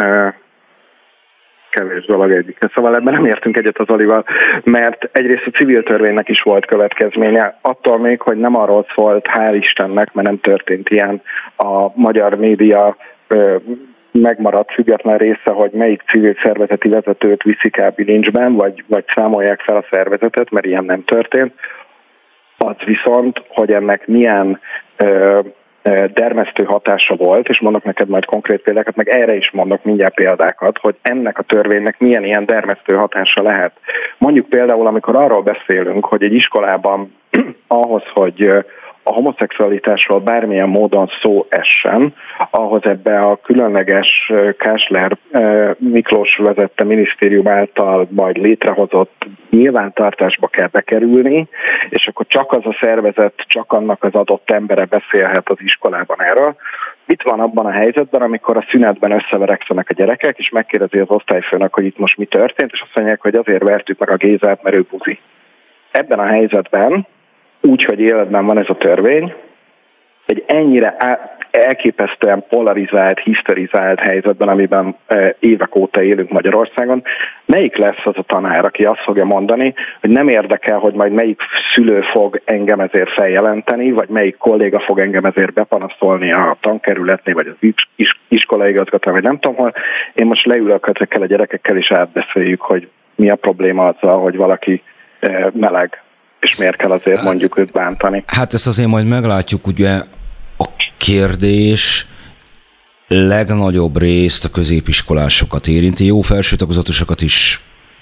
Kevés dolog egyik. Szóval ebben nem értünk egyet az Zolival, mert egyrészt a civil törvénynek is volt következménye. Attól még, hogy nem arról szólt, hál' Istennek, mert nem történt ilyen, a magyar média megmaradt független része, hogy melyik civil szervezeti vezetőt viszik el bilincsben, vagy számolják fel a szervezetet, mert ilyen nem történt. Az viszont, hogy ennek milyen dermesztő hatása volt, és mondok neked majd konkrét példákat, meg erre is mondok mindjárt példákat, hogy ennek a törvénynek milyen ilyen dermesztő hatása lehet. Mondjuk például, amikor arról beszélünk, hogy egy iskolában ahhoz, hogy a homoszexualitásról bármilyen módon szó essen, ahhoz ebbe a különleges Kásler Miklós vezette minisztérium által majd létrehozott nyilvántartásba kell bekerülni, és akkor csak az a szervezet, csak annak az adott embere beszélhet az iskolában erről. Itt van abban a helyzetben, amikor a szünetben összeverekszenek a gyerekek, és megkérdezi az osztályfőnök, hogy itt most mi történt, és azt mondják, hogy azért vertük meg a Gézát, mert ő buzi. Ebben a helyzetben úgy, hogy életben van ez a törvény, egy ennyire elképesztően polarizált, hiszterizált helyzetben, amiben évek óta élünk Magyarországon, melyik lesz az a tanár, aki azt fogja mondani, hogy nem érdekel, hogy majd melyik szülő fog engem ezért feljelenteni, vagy melyik kolléga fog engem ezért bepanaszolni a tankerületnél, vagy az iskolaigazgató, vagy nem tudom hol. Én most leülök ezekkel a gyerekekkel, és átbeszéljük, hogy mi a probléma azzal, hogy valaki meleg, és miért kell azért mondjuk őt bántani. Hát ezt azért majd meglátjuk, ugye a kérdés legnagyobb részt a középiskolásokat érinti, jó felsőtagozatosokat is.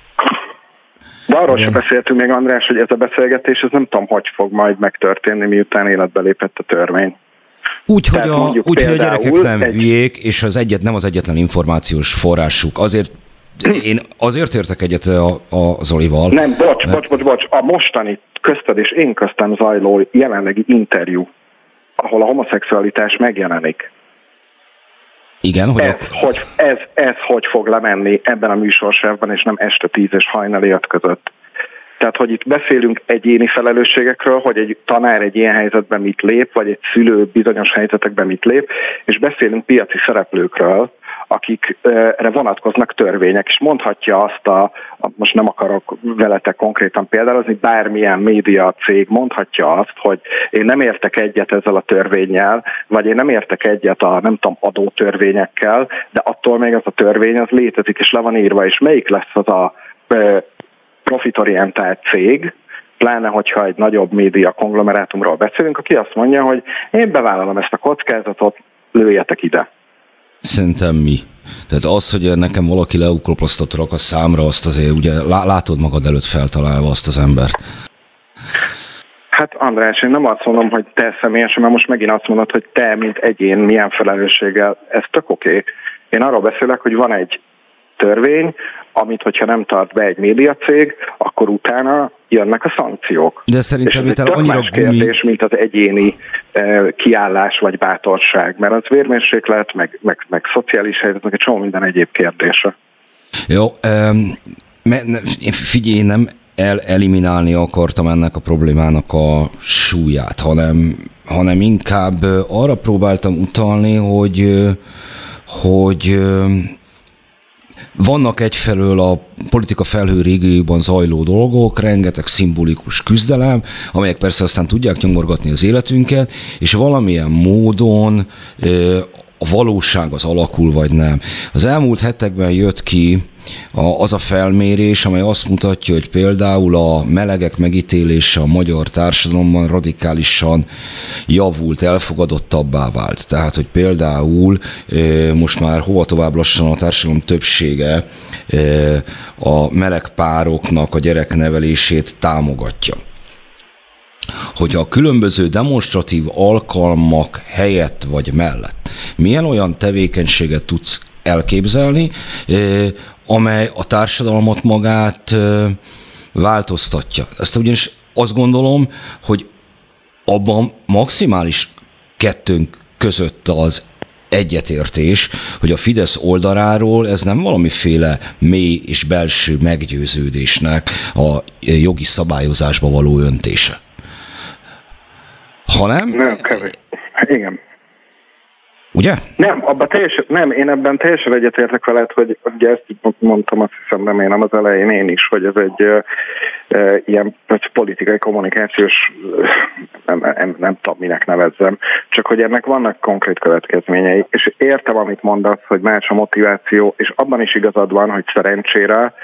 De arról sem beszéltünk még, András, hogy ez a beszélgetés, ez nem tudom, hogy fog majd megtörténni, miután életbe lépett a törvény. Úgy, hogy a gyerekek nem hülyék, és nem az egyetlen információs forrásuk. Én azért értek egyet a Zolival. Nem, bocs. A mostani közted és én köztem zajló jelenlegi interjú, ahol a homoszexualitás megjelenik. Igen, hogy ez hogy fog lemenni ebben a műsorsávban, és nem este 10 és hajnali 5 között. Tehát, hogy itt beszélünk egyéni felelősségekről, hogy egy tanár egy ilyen helyzetben mit lép, vagy egy szülő bizonyos helyzetekben mit lép, és beszélünk piaci szereplőkről, akikre vonatkoznak törvények, és mondhatja azt most nem akarok veletek konkrétan példálozni, bármilyen média cég mondhatja azt, hogy én nem értek egyet ezzel a törvénnyel, vagy én nem értek egyet a adótörvényekkel, de attól még az a törvény az létezik, és le van írva, és melyik lesz az a profitorientált cég, pláne, hogyha egy nagyobb média konglomerátumról beszélünk, aki azt mondja, hogy én bevállalom ezt a kockázatot, lőjetek ide. Szerintem mi? Tehát az, hogy nekem valaki leukroplasztott rak a számra, azt azért ugye látod magad előtt feltalálva azt az embert. Hát András, én nem azt mondom, hogy te személyesen, mert most megint azt mondod, hogy te, mint egyén, milyen felelősséggel, ez tök oké. Én arról beszélek, hogy van egy törvény, amit, hogyha nem tart be egy médiacég, akkor utána jönnek a szankciók. De szerintem ez egy annyira más kérdés, mint az egyéni kiállás vagy bátorság, mert az vérmérséklet, meg szociális helyzet, meg egy csomó minden egyéb kérdése. Jó, figyelj, nem eliminálni akartam ennek a problémának a súlyát, hanem inkább arra próbáltam utalni, hogy vannak egyfelől a politika felhő régióban zajló dolgok, rengeteg szimbolikus küzdelem, amelyek persze aztán tudják nyomorgatni az életünket, és valamilyen módon a valóság az alakul, vagy nem. Az elmúlt hetekben jött ki az a felmérés, amely azt mutatja, hogy például a melegek megítélése a magyar társadalomban radikálisan javult, elfogadottabbá vált. Tehát, hogy például most már hova tovább lassan a társadalom többsége a meleg pároknak a gyereknevelését támogatja. Hogy a különböző demonstratív alkalmak helyett vagy mellett milyen olyan tevékenységet tudsz elképzelni, amely a társadalmat magát változtatja. Ezt ugyanis azt gondolom, hogy abban maximális kettőnk között az egyetértés, hogy a Fidesz oldaláról ez nem valamiféle mély és belső meggyőződésnek a jogi szabályozásba való öntése. Hanem... Nem, kevés. Igen. Ugye? Nem, én ebben teljesen egyetértek veled, hogy ugye ezt mondtam, azt hiszem remélem az elején én is, hogy ez egy ilyen politikai kommunikációs, nem tudom minek nevezzem, csak hogy ennek vannak konkrét következményei, és értem, amit mondasz, hogy más a motiváció, és abban is igazad van, hogy szerencsére,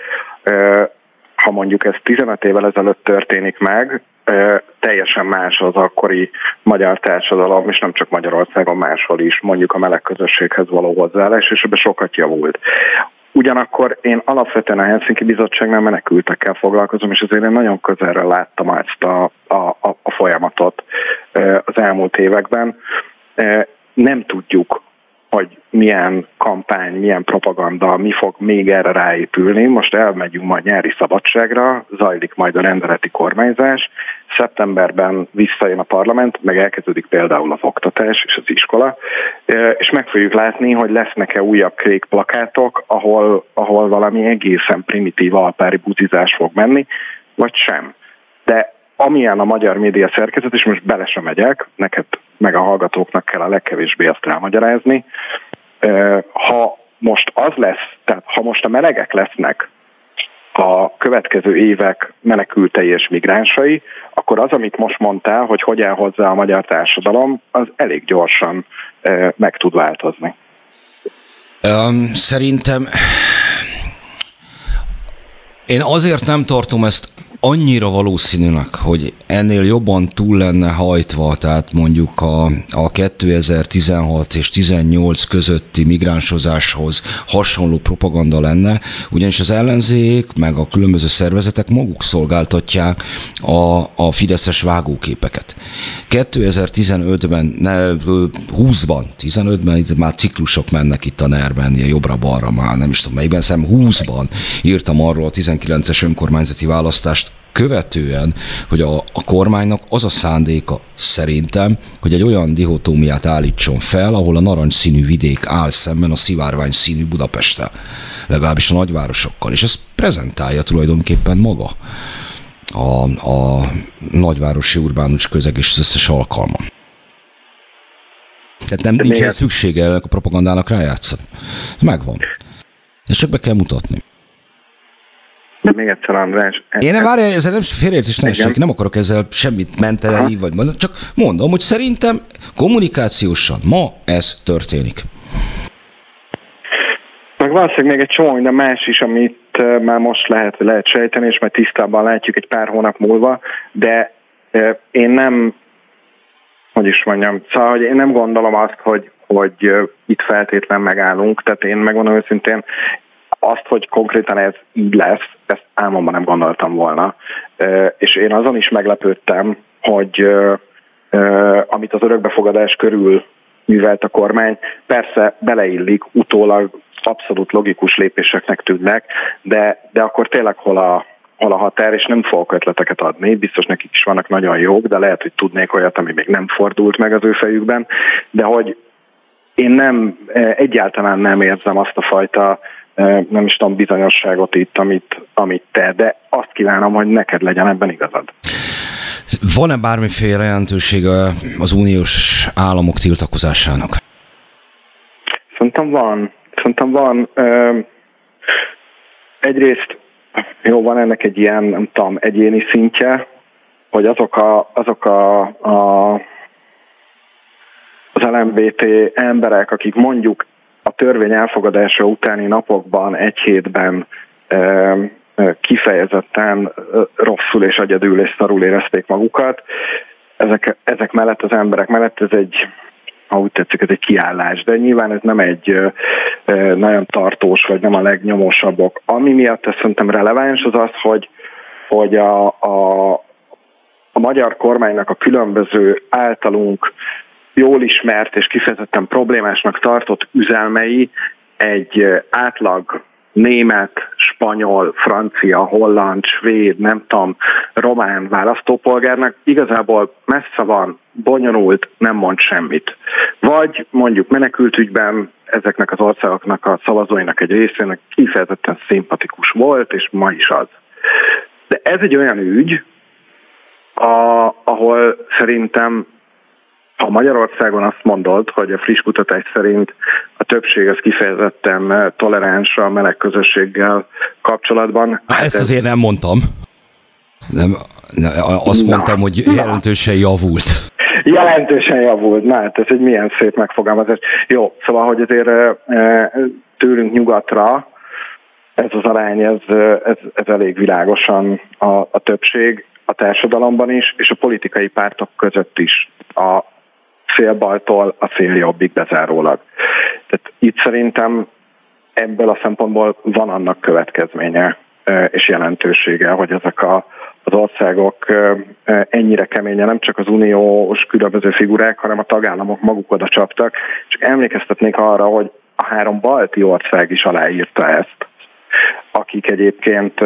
ha mondjuk ez 15 évvel ezelőtt történik meg, teljesen más az akkori magyar társadalom, és nem csak Magyarországon, máshol is, mondjuk a meleg közösséghez való hozzáállás, és ebben sokat javult. Ugyanakkor én alapvetően a Helsinki Bizottságnál menekültekkel foglalkozom, és azért én nagyon közelről láttam ezt a folyamatot az elmúlt években. Nem tudjuk, hogy milyen kampány, milyen propaganda, mi fog még erre ráépülni. Most elmegyünk majd nyári szabadságra, zajlik majd a rendeleti kormányzás, szeptemberben visszajön a parlament, meg elkezdődik például az oktatás és az iskola, és meg fogjuk látni, hogy lesznek-e újabb kék plakátok, ahol valami egészen primitív alpári butizás fog menni, vagy sem. De amilyen a magyar média szerkezet, és most bele sem megyek, neked meg a hallgatóknak kell a legkevésbé azt elmagyarázni, ha most az lesz, tehát ha most a melegek lesznek a következő évek menekültei és migránsai, akkor az, amit most mondtál, hogy áll hozzá a magyar társadalom, az elég gyorsan meg tud változni. Szerintem én azért nem tartom ezt annyira valószínűnek, hogy ennél jobban túl lenne hajtva, tehát mondjuk a 2016 és 2018 közötti migránsozáshoz hasonló propaganda lenne, ugyanis az ellenzék meg a különböző szervezetek maguk szolgáltatják a fideszes vágóképeket. 2015-ben, 20-ban, 15-ben már ciklusok mennek itt a NER-ben, jobbra-balra már, nem is tudom melyikben, 20-ban írtam arról a 19-es önkormányzati választást követően, hogy a kormánynak az a szándéka szerintem, hogy egy olyan dihotómiát állítson fel, ahol a narancsszínű vidék áll szemben a szivárvány színű Budapesttel, legalábbis a nagyvárosokkal, és ezt prezentálja tulajdonképpen maga a nagyvárosi urbánus közeg és az összes alkalma. Tehát nincsen szüksége ennek a propagandának rájátszani. Megvan. Ezt csak be kell mutatni. De még egyszer, András. Én nem várjál, ezzel nem félreértés ne essék, nem akarok ezzel semmit menteni, vagy mondani, csak mondom, hogy szerintem kommunikációsan ma ez történik. Meg valószínűleg még egy csomó minden más is, amit már most lehet sejteni, és majd tisztában látjuk egy pár hónap múlva, de én nem, szóval, hogy én nem gondolom azt, hogy itt feltétlen megállunk, tehát én megmondom őszintén, azt, hogy konkrétan ez így lesz, ezt álmomban nem gondoltam volna. És én azon is meglepődtem, hogy amit az örökbefogadás körül művelt a kormány, persze beleillik, utólag abszolút logikus lépéseknek tűnnek, de akkor tényleg hol a határ, és nem fogok ötleteket adni, biztos nekik is vannak nagyon jók, de lehet, hogy tudnék olyat, ami még nem fordult meg az ő fejükben, de hogy én egyáltalán nem érzem azt a fajta nem is tudom, bizonyosságot itt, amit te, de azt kívánom, hogy neked legyen ebben igazad. Van-e bármiféle jelentősége az uniós államok tiltakozásának? Szerintem van. Egyrészt van ennek egy ilyen, nem tudom, egyéni szintje, hogy azok az LMBT emberek, akik mondjuk a törvény elfogadása utáni napokban, egy hétben kifejezetten rosszul és egyedül és szarul érezték magukat, ezek mellett az emberek mellett ez egy, ha úgy tetszik, ez egy kiállás, de nyilván ez nem egy nagyon tartós, vagy nem a legnyomósabbok. Ami miatt ez szerintem releváns, az az, hogy a magyar kormánynak a különböző általunk jól ismert és kifejezetten problémásnak tartott üzelmei egy átlag német, spanyol, francia, holland, svéd, nem tudom, román választópolgárnak igazából messze van, bonyolult, nem mond semmit. Vagy mondjuk menekültügyben ezeknek az országoknak a szavazóinak egy részének kifejezetten szimpatikus volt, és ma is az. De ez egy olyan ügy, ahol szerintem, ha Magyarországon azt mondod, hogy a friss kutatás szerint a többség az kifejezetten toleráns a meleg közösséggel kapcsolatban. Ezt azért nem mondtam. Azt mondtam, hogy jelentősen javult. Jelentősen javult. Na, hát ez egy milyen szép megfogalmazás. Jó, szóval, hogy azért tőlünk nyugatra ez az arány, ez elég világosan a többség a társadalomban is, és a politikai pártok között is. A szélbaltól a széljobbig bezárólag. Tehát itt szerintem ebből a szempontból van annak következménye és jelentősége, hogy ezek az országok ennyire keményen nem csak az uniós különböző figurák, hanem a tagállamok maguk oda csaptak, és emlékeztetnék arra, hogy a 3 balti ország is aláírta ezt, akik egyébként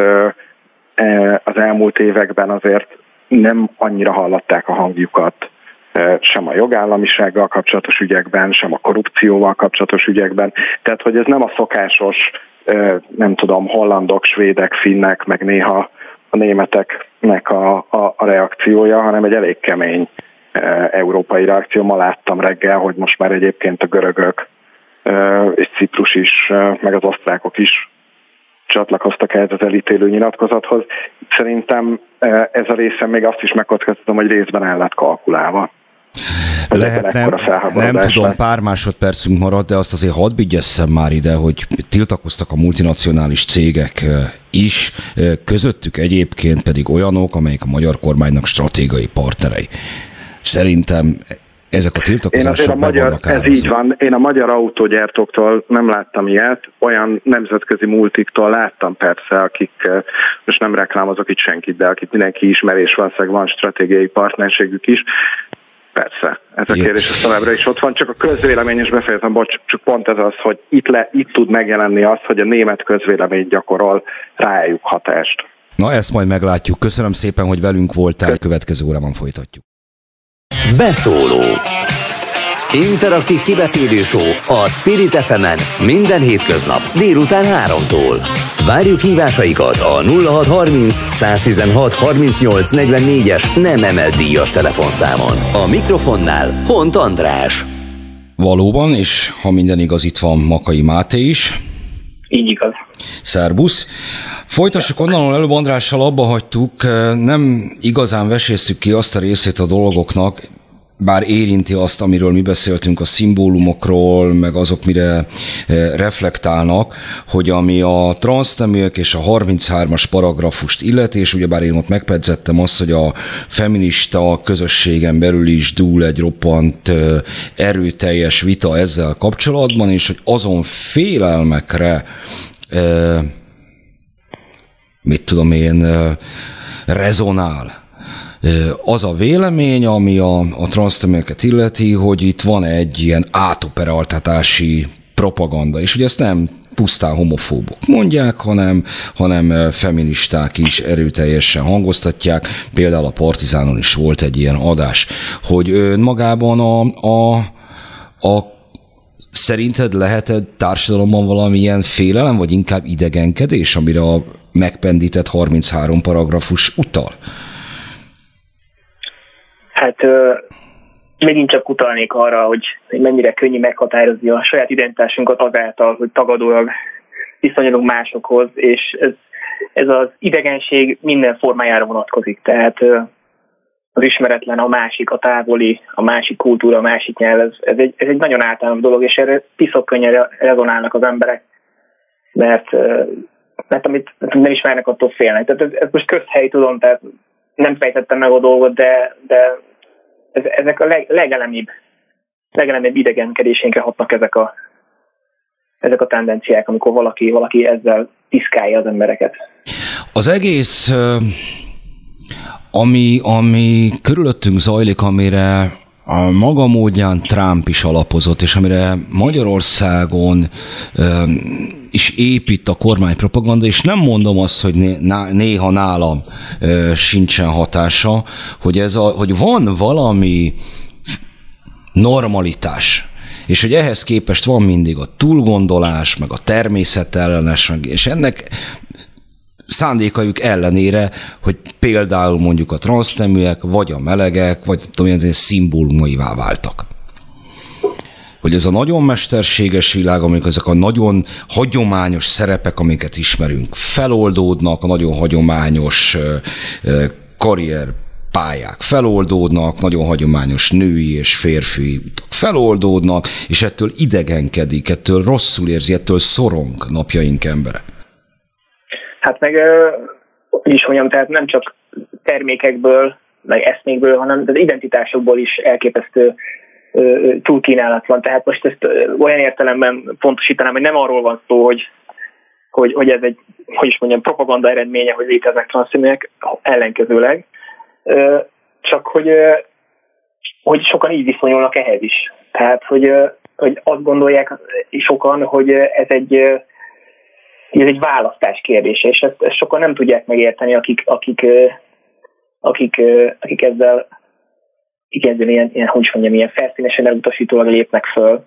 az elmúlt években azért nem annyira hallották a hangjukat sem a jogállamisággal kapcsolatos ügyekben, sem a korrupcióval kapcsolatos ügyekben. Tehát, hogy ez nem a szokásos, nem tudom, hollandok, svédek, finnek, meg néha a németeknek a reakciója, hanem egy elég kemény európai reakció. Ma láttam reggel, hogy most már egyébként a görögök és Ciprus is, meg az osztrákok is csatlakoztak ehhez az elítélő nyilatkozathoz. Szerintem ez a része még azt is megkockáztatom, hogy részben el lett kalkulálva. Lehet, nem tudom, pár másodpercünk maradt, de azt azért hadd vigyesszem már ide, hogy tiltakoztak a multinacionális cégek is, közöttük egyébként pedig olyanok, amelyek a magyar kormánynak stratégiai partnerei. Szerintem ezek a tiltakozások be vannak árazva. Ez így van. Én a magyar autógyártóktól nem láttam ilyet, olyan nemzetközi multiktól láttam persze, akik, most nem reklámozok itt senkit, de akit mindenki ismer, és valószínűleg van stratégiai partnerségük is. Persze, ez a kérdés az továbbra is ott van, csak a közvélemény, és befejezem, csak pont ez az, hogy itt tud megjelenni az, hogy a német közvélemény gyakorol rájuk hatást. Na, ezt majd meglátjuk. Köszönöm szépen, hogy velünk voltál, következő órában folytatjuk. Beszóló. Interaktív kibeszélő show a Spirit FM-en minden hétköznap délután 3-tól. Várjuk hívásaikat a 0630 116 38 44-es nem emelt díjas telefonszámon. A mikrofonnál Hont András. Valóban, és ha minden igaz, itt van Makai Máté is. Így igaz. Szerbusz. Folytassuk onnan, ahol előbb Andrással abba hagytuk, nem igazán vesézzük ki azt a részét a dolgoknak, bár érinti azt, amiről mi beszéltünk, a szimbólumokról, meg azok mire reflektálnak, hogy ami a transzneműek és a 33-as paragrafust illeti, és ugyebár én ott megpedzettem azt, hogy a feminista közösségen belül is dúl egy roppant erőteljes vita ezzel kapcsolatban, és hogy azon félelmekre rezonál az a vélemény, ami a transzneműeket illeti, hogy itt van egy ilyen átoperáltatási propaganda, és ugye ezt nem pusztán homofóbok mondják, hanem feministák is erőteljesen hangoztatják. Például a Partizánon is volt egy ilyen adás, hogy önmagában a szerinted lehet társadalomban valamilyen félelem, vagy inkább idegenkedés, amire a megpendített 33 paragrafus utal? Hát megint csak utalnék arra, hogy mennyire könnyű meghatározni a saját identitásunkat azáltal, hogy tagadólag viszonyulunk másokhoz, és ez az idegenség minden formájára vonatkozik. Tehát az ismeretlen, a másik, a távoli, a másik kultúra, a másik nyelv, ez egy nagyon általános dolog, és erre piszok könnyen rezonálnak az emberek, mert amit nem ismernek, attól félnek. Tehát ez most közhelyi, tudom, tehát nem fejtettem meg a dolgot, de ezek a legelemibb idegenkedésénkre hatnak ezek a tendenciák, amikor valaki ezzel piszkálja az embereket. Az egész, ami körülöttünk zajlik, amire a maga módján Trump is alapozott, és amire Magyarországon is épít a kormánypropaganda, és nem mondom azt, hogy néha nálam sincsen hatása, hogy van valami normalitás, és hogy ehhez képest van mindig a túlgondolás, meg a természetellenes, és ennek szándékajuk ellenére, hogy például mondjuk a transzneműek, vagy a melegek, vagy tudom, ilyen szimbólumaivá váltak. Hogy ez a nagyon mesterséges világ, amikor ezek a nagyon hagyományos szerepek, amiket ismerünk, feloldódnak, a nagyon hagyományos karrierpályák feloldódnak, nagyon hagyományos női és férfi utak feloldódnak, és ettől idegenkedik, ettől rosszul érzi, ettől szorong napjaink embere. Hát meg, hogy is mondjam, tehát nem csak termékekből, meg eszmékből, hanem az identitásokból is elképesztő túlkínálat van. Tehát most ezt olyan értelemben pontosítanám, hogy nem arról van szó, hogy ez egy, hogy is mondjam, propaganda eredménye, hogy léteznek transzneműek, ellenkezőleg. Csak hogy sokan így viszonyulnak ehhez is. Tehát, hogy azt gondolják sokan, hogy ez egy választás kérdése, és ezt sokan nem tudják megérteni, akik ezzel ilyen, hogy mondjam, ilyen felszínesen elutasítólag lépnek föl.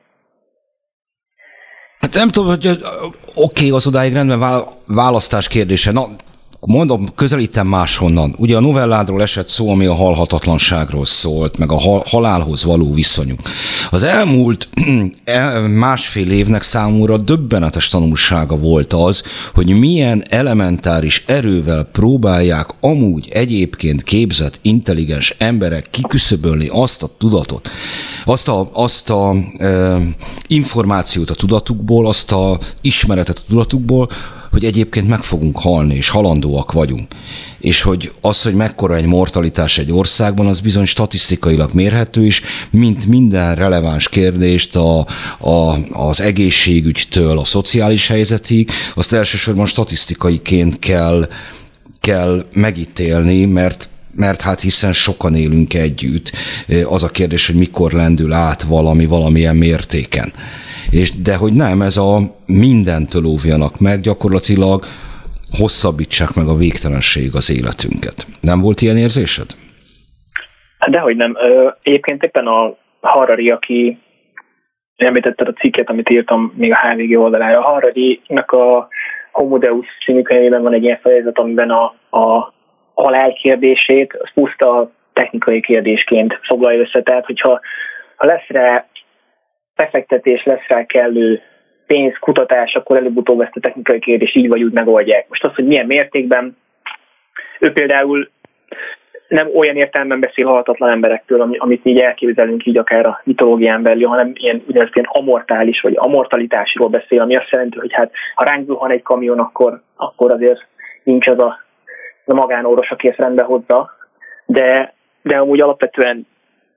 Hát nem tudom, hogy oké, az odáig rendben választás kérdése. Na, mondom, közelítem máshonnan. Ugye a novelládról esett szó, ami a halhatatlanságról szólt, meg a halálhoz való viszonyunk. Az elmúlt másfél évnek számomra döbbenetes tanulsága volt az, hogy milyen elementáris erővel próbálják amúgy egyébként képzett, intelligens emberek kiküszöbölni azt a tudatot, azt a információt a tudatukból, azt a ismeretet a tudatukból, hogy egyébként meg fogunk halni, és halandóak vagyunk. És hogy az, hogy mekkora egy mortalitás egy országban, az bizony statisztikailag mérhető is, mint minden releváns kérdést az egészségügytől a szociális helyzetig, azt elsősorban statisztikaiként kell megítélni, mert hát hiszen sokan élünk együtt. Az a kérdés, hogy mikor lendül át valamilyen mértéken. De hogy nem, ez a mindentől óvjanak meg, gyakorlatilag hosszabbítsák meg a végtelenség az életünket. Nem volt ilyen érzésed? Dehogy nem. Egyébként éppen a Harari, aki említetted a cikket, amit írtam még a HVG oldalára, a Harari-nak a Homo Deus című könyvében van egy ilyen fejezet, amiben a halál kérdését, az puszta technikai kérdésként foglalja össze. Tehát, hogyha lesz rá befektetés, lesz rá kellő pénz, kutatás, akkor előbb-utóbb ezt a technikai kérdést így vagy úgy megoldják. Most az, hogy milyen mértékben, ő például nem olyan értelemben beszél halhatatlan emberektől, amit így elképzelünk így akár a mitológián belül, hanem ilyen úgynevezett amortális vagy amortalitásról beszél, ami azt jelenti, hogy hát ha ránk zuhan egy kamion, akkor azért nincs az a magánóros, aki ezt rendbe hozza, de amúgy alapvetően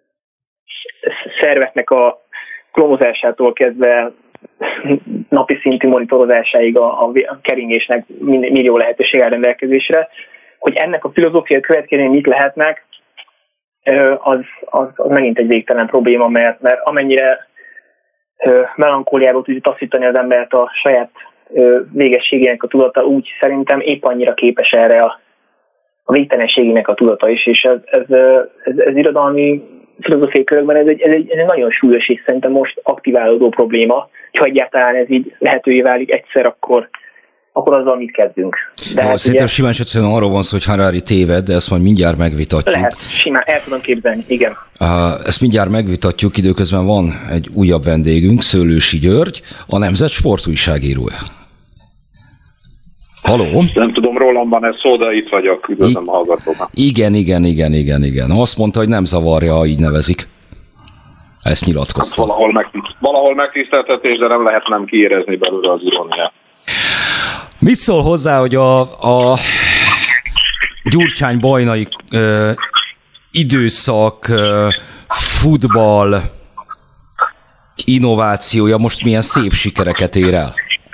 szerveknek a klónozásától kezdve napi szintű monitorozásáig a keringésnek millió lehetőség áll rendelkezésre, hogy ennek a filozófiai következményei mit lehetnek, az megint egy végtelen probléma, mert amennyire melankóliából tudja taszítani az embert a saját végességének a tudata, úgy szerintem épp annyira képes erre a végtelenségének a tudata is, és ez irodalmi filozófiai körökben ez egy nagyon súlyos és szerintem most aktiválódó probléma, hogy egyáltalán ez így lehetővé válik egyszer, akkor azzal mit kezdünk. De hát szerintem simán is egyszerűen arról van szó, hogy Harari téved, de ezt majd mindjárt megvitatjuk. Lehet, simán el tudom képzelni, igen. Ezt mindjárt megvitatjuk, időközben van egy újabb vendégünk, Szőlősi György, a Nemzet sportújságírója. Haló? Nem tudom, rólam van ez szó, de itt vagyok, üdvözlöm a hallgatókat. Igen. Azt mondta, hogy nem zavarja, ha így nevezik. Ezt nyilatkozta. Hát valahol megtiszteltetés, de nem lehet nem kiérezni belőle az iróniát. Mit szól hozzá, hogy a Gyurcsány-Bajnai időszak futball innovációja most milyen szép sikereket ér el?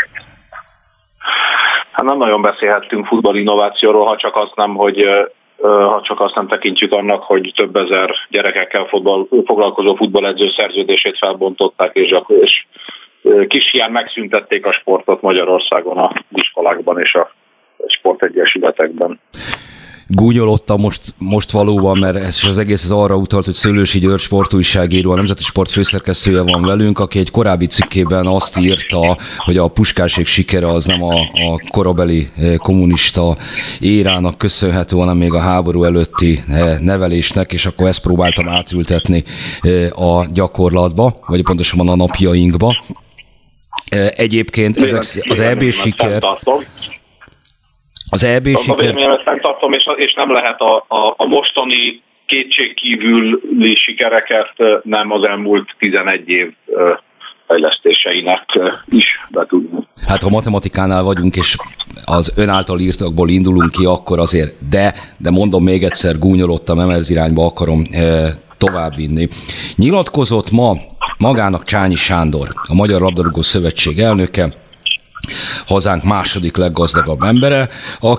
Hát nem nagyon beszélhettünk futball innovációról, ha csak azt nem tekintjük annak, hogy több ezer gyerekekkel foglalkozó futballedző szerződését felbontották, és kis hiány megszüntették a sportot Magyarországon a iskolákban és a sportegyesületekben. Gúnyolottam most valóban, mert ez az egész az arra utalt, hogy Szőlősi György sportújságíró, a Nemzeti Sport főszerkesztője van velünk, aki egy korábbi cikkében azt írta, hogy a Puskásék sikere az nem a korabeli kommunista érának köszönhető, hanem még a háború előtti nevelésnek, és akkor ezt próbáltam átültetni a gyakorlatba, vagy pontosabban a napjainkba. Egyébként az EB siker... Az EB siker... Nem tartom, és nem lehet a mostani kétségkívüli sikereket nem az elmúlt 11 év fejlesztéseinek is betudni. Hát ha matematikánál vagyunk, és az ön által írtakból indulunk ki, akkor azért, de mondom még egyszer, gúnyolottam, nem ez irányba akarom továbbvinni. Nyilatkozott ma magának Csányi Sándor, a Magyar Labdarúgó Szövetség elnöke, hazánk második leggazdagabb embere,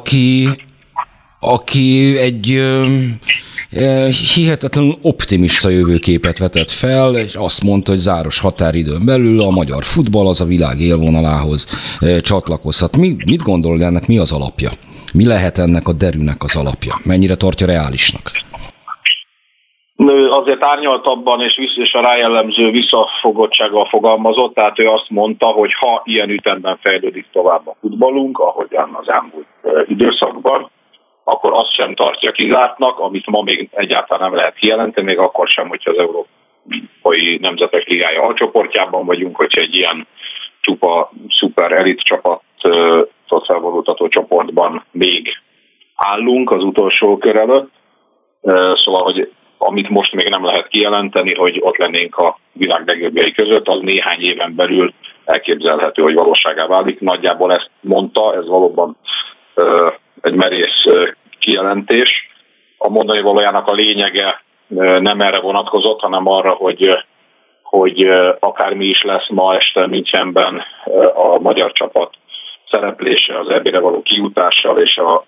aki egy hihetetlenül optimista jövőképet vetett fel, és azt mondta, hogy záros határidőn belül a magyar futball az a világ élvonalához csatlakozhat. Mit gondol ennek, mi az alapja? Mi lehet ennek a derűnek az alapja? Mennyire tartja reálisnak? Azért árnyaltabban és a rájellemző visszafogottsággal fogalmazott, tehát ő azt mondta, hogy ha ilyen ütemben fejlődik tovább a futballunk, ahogyan az elmúlt időszakban, akkor azt sem tartja kizártnak, amit ma még egyáltalán nem lehet kijelenteni, még akkor sem, hogyha az Európai Nemzetek Ligája alcsoportjában vagyunk, hogyha egy ilyen csupa szuper elit csapatot felvonultató csoportban még állunk az utolsó kör előtt. Szóval, hogy amit most még nem lehet kijelenteni, hogy ott lennénk a világ legjobbjai között, az néhány éven belül elképzelhető, hogy valóságá válik. Nagyjából ezt mondta, ez valóban egy merész kijelentés. A mondani valójának a lényege nem erre vonatkozott, hanem arra, hogy akármi is lesz ma este Münchenben a magyar csapat szereplése, az EB-re való kijutással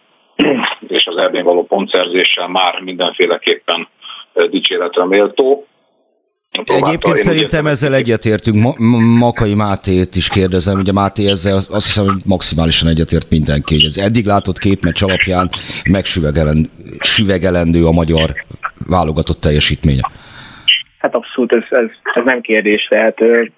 és az EB-n való pontszerzéssel már mindenféleképpen dicséretre méltó. Egyébként szerintem ezzel egyetértünk. Makai Mátét is kérdezem, ugye Máté ezzel azt hiszem, hogy maximálisan egyetért mindenki, hogy az eddig látott két meccs alapján megsüvegelendő a magyar válogatott teljesítménye. Hát abszolút, ez nem kérdés, tehát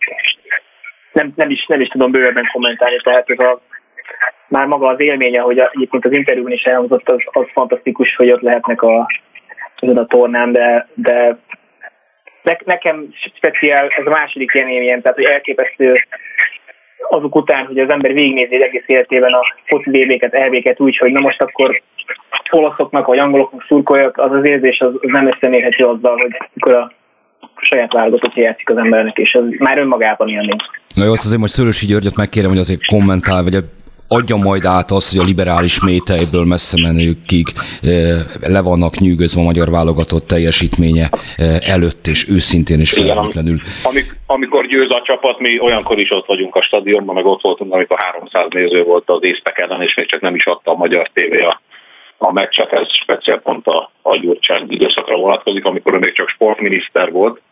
nem is tudom bővebben kommentálni, tehát már maga az élménye, hogy egyébként az interjúban is elhangzott, az fantasztikus, hogy ott lehetnek a tornán, de nekem speciál ez a második élményem, tehát hogy elképesztő azok után, hogy az ember végignézi az egész életében a foci VB-ket, EB-ket úgy, hogy na most akkor olaszoknak vagy angoloknak szurkoljak, az érzés az nem összemérhető azzal, hogy amikor a saját válogatottja játszik az embernek, és az már önmagában élmény. Na jó, azt azért most Szőlősi Györgyöt megkérem, hogy azért kommentál, vagy adja majd át azt, hogy a liberális mételyből messze menőkig le vannak nyűgözve a magyar válogatott teljesítménye előtt, és őszintén és felelőtlenül. Amikor győz a csapat, mi olyankor is ott vagyunk a stadionban, meg ott voltunk, amikor 300 néző volt az észtek ellen, és még csak nem is adta a magyar tévé a meccset, ez speciál pont a Gyurcsány időszakra vonatkozik, amikor ő még csak sportminiszter volt,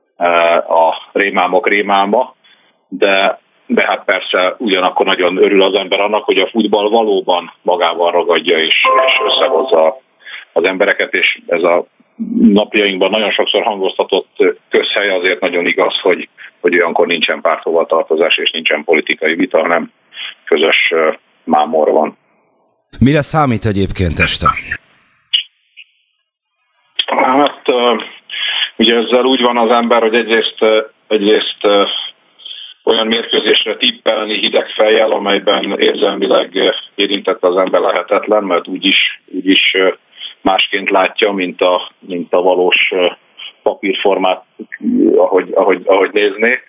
a rémámok rémáma, de hát persze ugyanakkor nagyon örül az ember annak, hogy a futball valóban magával ragadja és összehozza az embereket, és ez a napjainkban nagyon sokszor hangoztatott közhely azért nagyon igaz, hogy olyankor nincsen párthovatartozás és nincsen politikai vita, hanem közös mámor van. Mire számít egyébként este? Hát ugye ezzel úgy van az ember, hogy egyrészt olyan mérkőzésre tippelni hideg fejjel, amelyben érzelmileg érintett az ember lehetetlen, mert úgyis másként látja, mint a valós papírformát, ahogy nézné.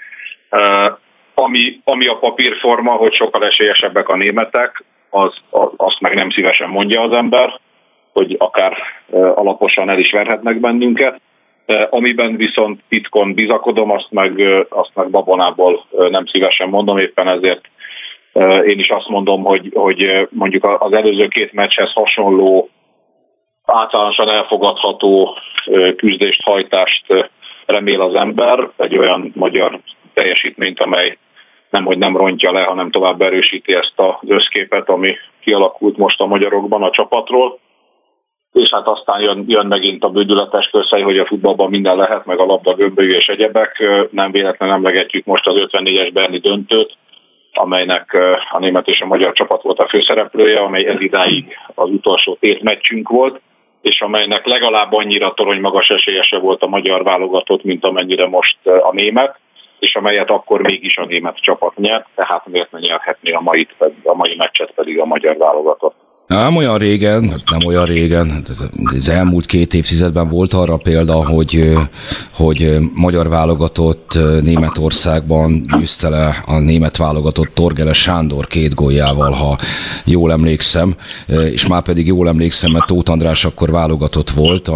Ami a papírforma, hogy sokkal esélyesebbek a németek, azt meg nem szívesen mondja az ember, hogy akár alaposan el is verhetnek bennünket. Amiben viszont titkon bizakodom, azt meg babonából nem szívesen mondom, éppen ezért én is azt mondom, hogy mondjuk az előző két meccshez hasonló, általánosan elfogadható küzdést, hajtást remél az ember, egy olyan magyar teljesítményt, amely nemhogy nem rontja le, hanem tovább erősíti ezt az összképet, ami kialakult most a magyarokban a csapatról. És hát aztán jön megint a bődületes közhely, hogy a futballban minden lehet, meg a labda gömbölyű és egyebek. Nem véletlenül emlegetjük most az 54-es berni döntőt, amelynek a német és a magyar csapat volt a főszereplője, amely ez idáig az utolsó tétmeccsünk volt, és amelynek legalább annyira torony magas esélyese volt a magyar válogatott, mint amennyire most a német, és amelyet akkor mégis a német csapat nyert, tehát miért ne nyerhetné a mai meccset pedig a magyar válogatott. Nem olyan régen, az elmúlt 2 évtizedben volt arra példa, hogy magyar válogatott Németországban győzte le a német válogatott Torgele Sándor 2 góljával, ha jól emlékszem, és már pedig jól emlékszem, mert Tóth András akkor válogatott volt,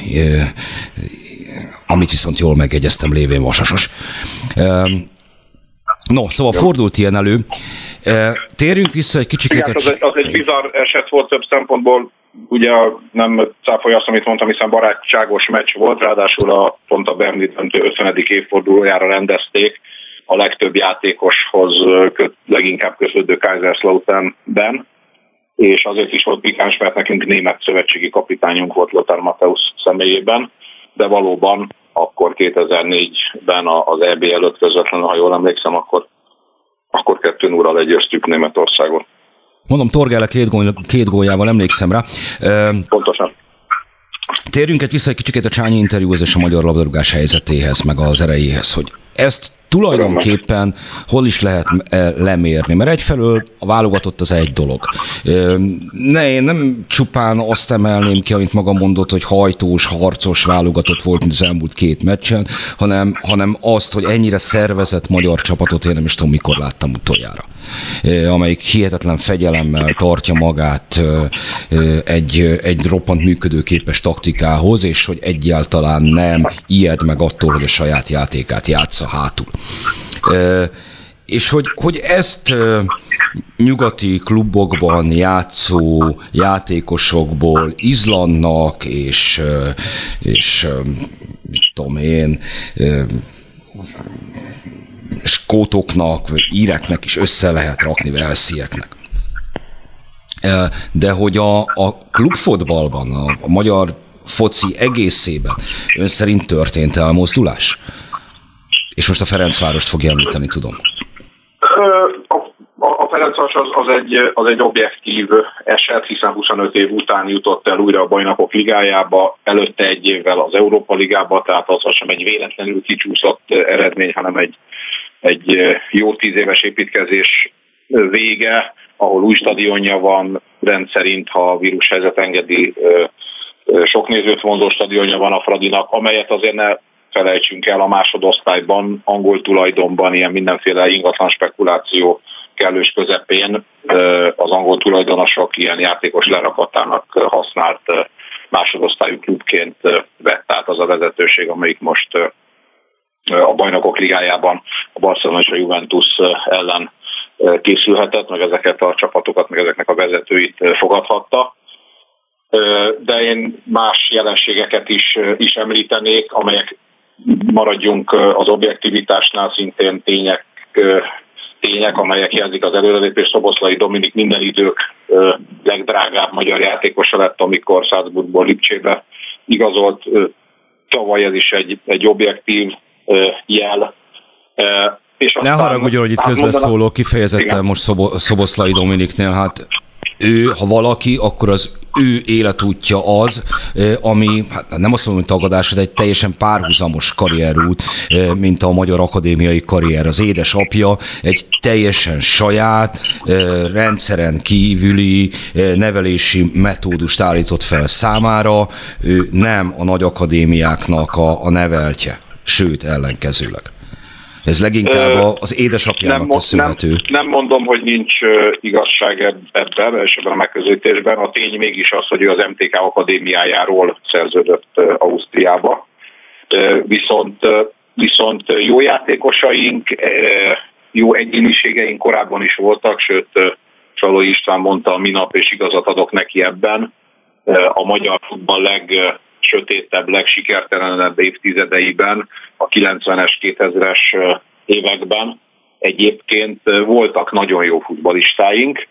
amit viszont jól megjegyeztem, lévén vasasos. No, szóval fordult ilyen elő. Térjünk vissza egy kicsit. Igen, az egy bizarr eset volt több szempontból. Ugye nem cáfolja azt, amit mondtam, hiszen barátságos meccs volt, ráadásul pont a berni döntő 50. évfordulójára rendezték a legtöbb játékoshoz leginkább kötődő Kaiserslauternben, és azért is volt pikáns, mert nekünk német szövetségi kapitányunk volt Lothar Matthäus személyében, de valóban akkor 2004-ben az EB előtt közvetlenül, ha jól emlékszem, akkor 2-0-ra legyőztük Németországot. Mondom, Torgele 2 góljával emlékszem rá. Pontosan. Térjünk vissza egy kicsit a Csányi interjúhoz és a magyar labdarúgás helyzetéhez, meg az erejéhez, hogy ezt tulajdonképpen hol is lehet lemérni, mert egyfelől a válogatott az egy dolog. Én nem csupán azt emelném ki, amit maga mondott, hogy hajtós, harcos válogatott volt, mint az elmúlt 2 meccsen, hanem azt, hogy ennyire szervezett magyar csapatot én nem is tudom, mikor láttam utoljára. Amelyik hihetetlen fegyelemmel tartja magát egy roppant működőképes taktikához, és hogy egyáltalán nem ijed meg attól, hogy a saját játékát játsza hátul. És hogy ezt nyugati klubokban játszó játékosokból Izlandnak és mit tudom én, skótoknak, íreknek is össze lehet rakni, velszieknek. De hogy a klubfotballban, a magyar foci egészében ön szerint történt elmozdulás? És most a Ferencvárost fogja említeni, tudom. A Ferencváros az egy objektív eset, hiszen 25 év után jutott el újra a Bajnokok Ligájába, előtte 1 évvel az Európa Ligába, tehát az sem egy véletlenül kicsúszott eredmény, hanem egy jó 10 éves építkezés vége, ahol új stadionja van, rendszerint, ha a vírushelyzet engedi, sok nézőt vonzó stadionja van a Fradinak, amelyet azért ne felejtsünk el, a másodosztályban, angol tulajdonban, ilyen mindenféle ingatlan spekuláció kellős közepén az angol tulajdonosok ilyen játékos lerakatának használt másodosztályú klubként vett át az a vezetőség, amelyik most a Bajnokok Ligájában a Barcelona és a Juventus ellen készülhetett, meg ezeket a csapatokat, meg ezeknek a vezetőit fogadhatta. De én más jelenségeket is említenék, amelyek, maradjunk az objektivitásnál, szintén tények, amelyek jelzik az előrelépést. Szoboszlai Dominik minden idők legdrágább magyar játékosa lett, amikor Salzburgból Lipcsébe igazolt tavaly, ez is egy objektív jel. És ne haragudjon, hogy itt közbeszólok, kifejezetten igen. Most Szoboszlai Dominiknél, hát ő, ha valaki, akkor az ő életútja az, ami, hát nem azt mondom, hogy tagadás, de egy teljesen párhuzamos karrierút, mint a magyar akadémiai karrier. Az édesapja egy teljesen saját, rendszeren kívüli nevelési metódust állított fel számára, ő nem a nagy akadémiáknak a neveltje, sőt, ellenkezőleg. Ez leginkább az édesapjának köszönhető. Nem mondom, hogy nincs igazság ebben, és ebben a megközelítésben. A tény mégis az, hogy ő az MTK akadémiájáról szerződött Ausztriába. Viszont jó játékosaink, jó egyéniségeink korábban is voltak, sőt, Salói István mondta minap, és igazat adok neki ebben, a magyar futball legsötétebb, legsikertelenebb évtizedeiben, a 90-es, 2000-es években egyébként voltak nagyon jó futballistáink,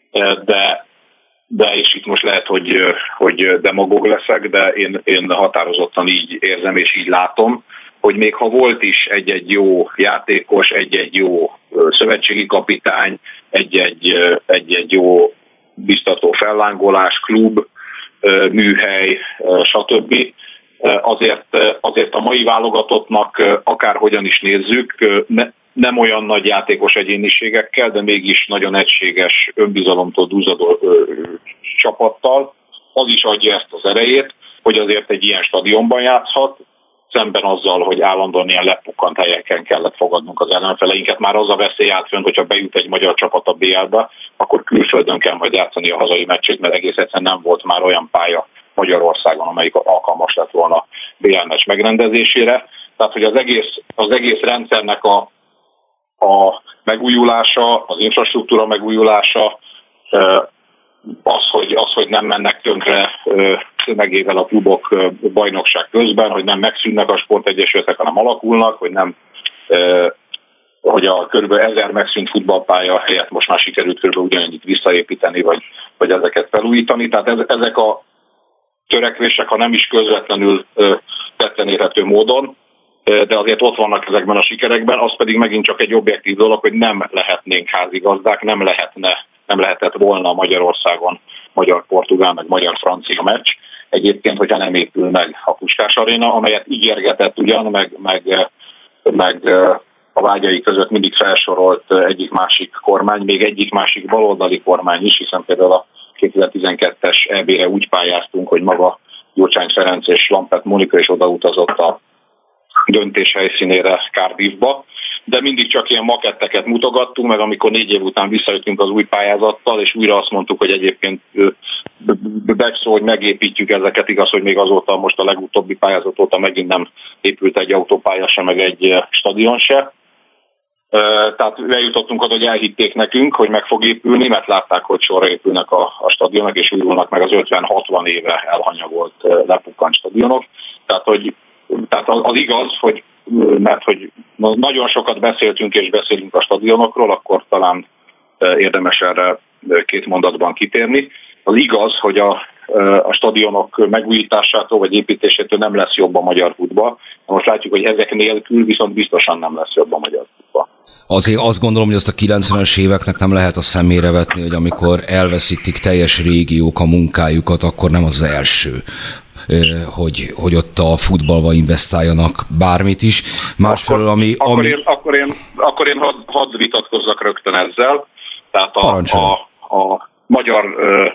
de és itt most lehet, hogy demagóg leszek, de én határozottan így érzem és így látom, hogy még ha volt is egy-egy jó játékos, egy-egy jó szövetségi kapitány, egy-egy jó biztató fellángolás, klub, műhely, stb. Azért a mai válogatottnak akárhogyan is nézzük, nem olyan nagy játékos egyéniségekkel, de mégis nagyon egységes, önbizalomtól duzzadó csapattal, az is adja ezt az erejét, hogy azért egy ilyen stadionban játszhat, szemben azzal, hogy állandóan ilyen lepukkant helyeken kellett fogadnunk az ellenfeleinket. Már az a veszély állt fönn, hogyha bejut egy magyar csapat a BL-be, akkor külföldön kell majd játszani a hazai meccsét, mert egész egyszerűen nem volt már olyan pálya Magyarországon, amelyik alkalmas lett volna BL meccs megrendezésére. Tehát, hogy az egész rendszernek a megújulása, az infrastruktúra megújulása, az, hogy nem mennek tönkre tömegével a klubok bajnokság közben, hogy nem megszűnnek a sportegyesületek, hanem alakulnak, hogy a kb. 1000 megszűnt futballpálya helyett most már sikerült kb. Ugyanennyit visszaépíteni, vagy ezeket felújítani. Tehát ezek a törekvések, ha nem is közvetlenül tetten érhető módon, de azért ott vannak ezekben a sikerekben, az pedig megint csak egy objektív dolog, hogy nem lehetnénk házigazdák, nem lehetett volna Magyarországon magyar-portugál, meg magyar-francia meccs. Egyébként, hogyha nem épül meg a Puskás Aréna, amelyet ígérgetett ugyan, meg a vágyai között mindig felsorolt egyik-másik kormány, még egyik-másik baloldali kormány is, hiszen például a 2012-es EB-re úgy pályáztunk, hogy maga Gyurcsány Ferenc és Lampert Mónika is odautazott a döntés helyszínére, Cardiffba, de mindig csak ilyen maketteket mutogattunk, meg amikor 4 év után visszajöttünk az új pályázattal, és újra azt mondtuk, hogy egyébként becsszó, hogy megépítjük ezeket, igaz, hogy még azóta, most a legutóbbi pályázat óta megint nem épült egy autópálya se, meg egy stadion se. Tehát eljutottunk oda, hogy elhitték nekünk, hogy meg fog épülni, mert látták, hogy sorra épülnek a stadionok, és újulnak meg az 50-60 éve elhanyagolt lepukkant stadionok. Tehát az igaz, mert hogy nagyon sokat beszéltünk és beszélünk a stadionokról, akkor talán érdemes erre 2 mondatban kitérni. Az igaz, hogy a stadionok megújításától vagy építésétől nem lesz jobb a magyar futball. Most látjuk, hogy ezek nélkül viszont biztosan nem lesz jobb a magyar futball. Azért azt gondolom, hogy azt a 90-es éveknek nem lehet a szemére vetni, hogy amikor elveszítik teljes régiók a munkájukat, akkor nem az első, hogy ott a futballba investáljanak bármit is. Másfelől, Akkor én hadd vitatkozzak rögtön ezzel. Tehát a magyar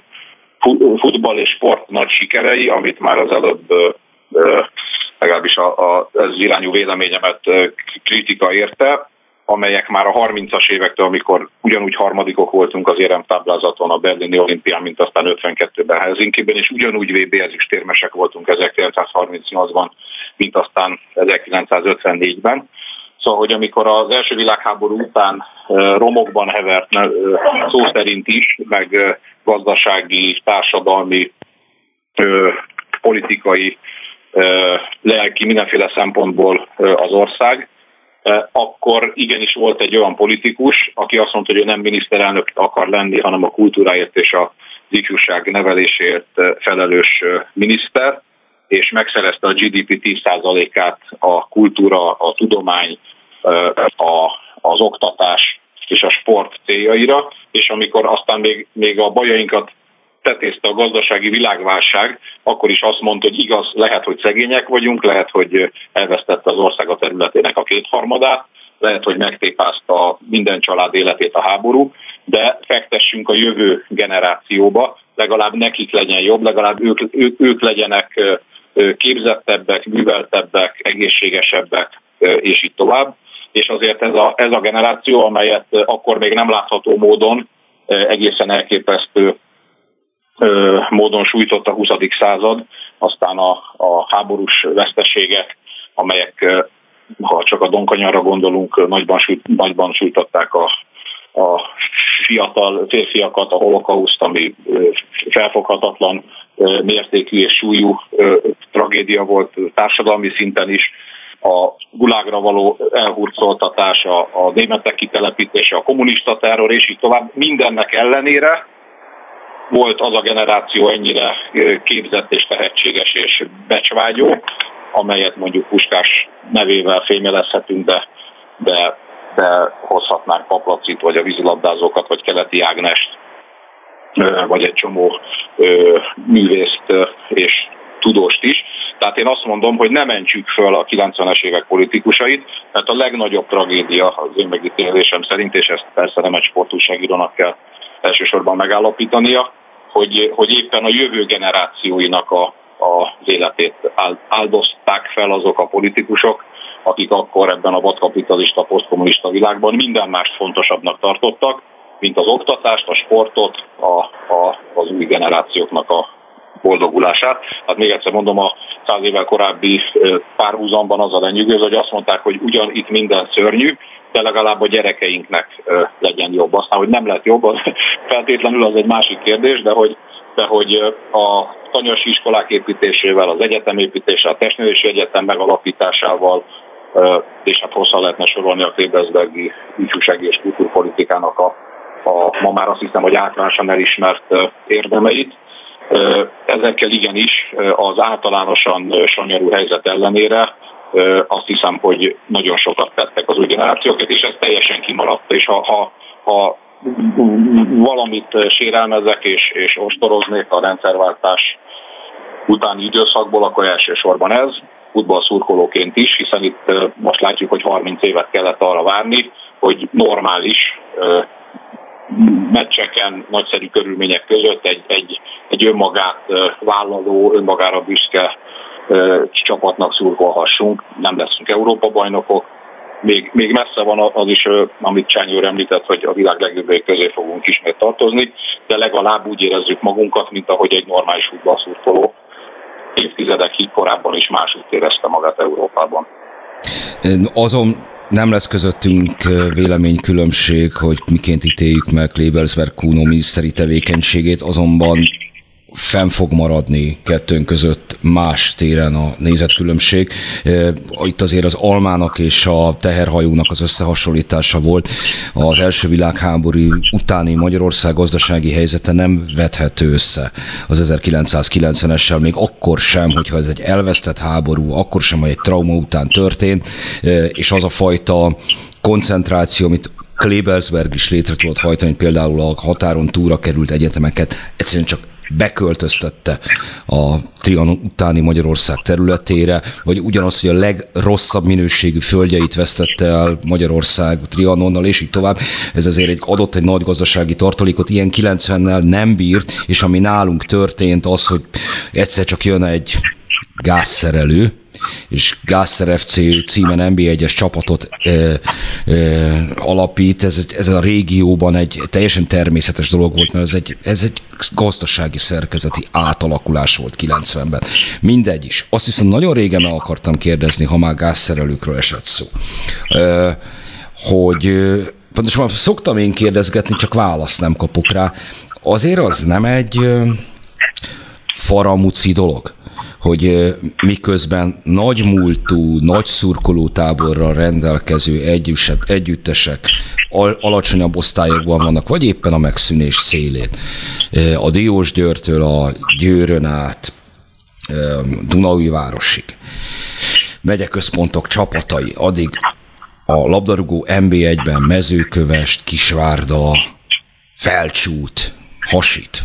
futball és sport nagy sikerei, amit már az előbb legalábbis az irányú véleményemet kritika érte, amelyek már a 30-as évektől, amikor ugyanúgy harmadikok voltunk az éremtáblázaton a berlini olimpián, mint aztán 52-ben Helsinkiben, és ugyanúgy VB ezüstérmesek voltunk 1938-ban, mint aztán 1954-ben. Szóval, hogy amikor az első világháború után romokban hevert szó szerint is, meg gazdasági, társadalmi, politikai, lelki, mindenféle szempontból az ország, akkor igenis volt egy olyan politikus, aki azt mondta, hogy ő nem miniszterelnök akar lenni, hanem a kultúráért és az ifjúság nevelésért felelős miniszter, és megszerezte a GDP 10%-át a kultúra, a tudomány, az oktatás és a sport céljaira, és amikor aztán még a bajainkat tetézte a gazdasági világválság, akkor is azt mondta, hogy igaz, lehet, hogy szegények vagyunk, lehet, hogy elvesztette az ország a területének a 2/3, lehet, hogy megtépázta minden család életét a háború, de fektessünk a jövő generációba, legalább nekik legyen jobb, legalább ők legyenek képzettebbek, műveltebbek, egészségesebbek, és így tovább. És azért ez a generáció, amelyet akkor még nem látható módon, egészen elképesztő módon sújtott a 20. század, aztán a háborús veszteségek, amelyek, ha csak a Donkanyarra gondolunk, nagyban sújtották a fiatal férfiakat, a holokauszt, ami felfoghatatlan mértékű és súlyú tragédia volt társadalmi szinten is, a gulágra való elhurcoltatás, a németek kitelepítése, a kommunista terror, és így tovább. Mindennek ellenére volt az a generáció ennyire képzett és tehetséges és becsvágyó, amelyet mondjuk Puskás nevével fémjelezhetünk, de hozhatnánk Paplacit, vagy a vízilabdázókat, vagy Keleti Ágnest, vagy egy csomó művészt és tudóst is. Tehát én azt mondom, hogy ne mentsük föl a 90-es évek politikusait, mert a legnagyobb tragédia az én megítélésem szerint, és ezt persze nem egy sportújságírónak kell elsősorban megállapítania, hogy éppen a jövő generációinak az életét áldozták fel azok a politikusok, akik akkor ebben a vadkapitalista, posztkommunista világban minden mást fontosabbnak tartottak, mint az oktatást, a sportot, az új generációknak a boldogulását. Hát még egyszer mondom, a 100 évvel korábbi párhuzamban az a lenyűgöző, hogy azt mondták, hogy ugyan itt minden szörnyű, de legalább a gyerekeinknek legyen jobb. Aztán, hogy nem lett jobb, az feltétlenül az egy másik kérdés, de hogy a tanyasi iskolák építésével, az egyetemépítéssel, a testnevelési egyetem megalapításával, és hát hosszan lehetne sorolni a Klebersbergi ifjúsági és kultúrpolitikának a ma már azt hiszem, hogy általánosan elismert érdemeit. Ezekkel igenis az általánosan sanyarú helyzet ellenére azt hiszem, hogy nagyon sokat tettek az új generációkat, és ez teljesen kimaradt. És ha valamit sérelmezek és ostoroznék a rendszerváltás utáni időszakból, akkor elsősorban ez, futballszurkolóként is, hiszen itt most látjuk, hogy 30 évet kellett arra várni, hogy normális meccseken, nagyszerű körülmények között egy önmagát vállaló, önmagára büszke csapatnak szurkolhassunk. Nem leszünk Európa-bajnokok. Még messze van az is, amit Csányi úr említett, hogy a világ legjobbjai közé fogunk ismét tartozni, de legalább úgy érezzük magunkat, mint ahogy egy normális futballszurkoló évtizedekig korábban is máshogy érezte magát Európában. Azon nem lesz közöttünk véleménykülönbség, hogy miként ítéljük meg Klebersberg Kuno miniszteri tevékenységét, azonban fenn fog maradni kettőnk között más téren a nézetkülönbség. Itt azért az almának és a teherhajónak az összehasonlítása volt. Az első világháború utáni Magyarország gazdasági helyzete nem vethető össze az 1990-essel, még akkor sem, hogyha ez egy elvesztett háború, akkor sem, hogy egy trauma után történt, és az a fajta koncentráció, amit Klebersberg is létre tudott hajtani, például a határon túlra került egyetemeket egyszerűen csak beköltöztette a Trianon utáni Magyarország területére, vagy ugyanaz, hogy a legrosszabb minőségű földjeit vesztette el Magyarország Trianonnal, és így tovább. Ez azért adott egy nagy gazdasági tartalékot, ilyen 90-nel nem bírt, és ami nálunk történt az, hogy egyszer csak jön egy gázszerelő, és Gászer FC címen NB1-es csapatot alapít. Ez a régióban egy teljesen természetes dolog volt, mert ez egy gazdasági szerkezeti átalakulás volt 90-ben. Mindegy is. Azt hiszem nagyon régen meg akartam kérdezni, ha már gázszerelőkről esett szó, hogy pontosan szoktam én kérdezgetni, csak választ nem kapok rá. Azért az nem egy faramúci dolog, hogy miközben nagy múltú, nagy szurkolótáborral rendelkező együttesek alacsonyabb osztályokban vannak, vagy éppen a megszűnés szélén. A Diósgyőrtől a Győrön át, Dunaújvárosig, megyeközpontok csapatai, addig a labdarúgó NB1-ben Mezőkövesd, Kisvárda, Felcsút, Hasit.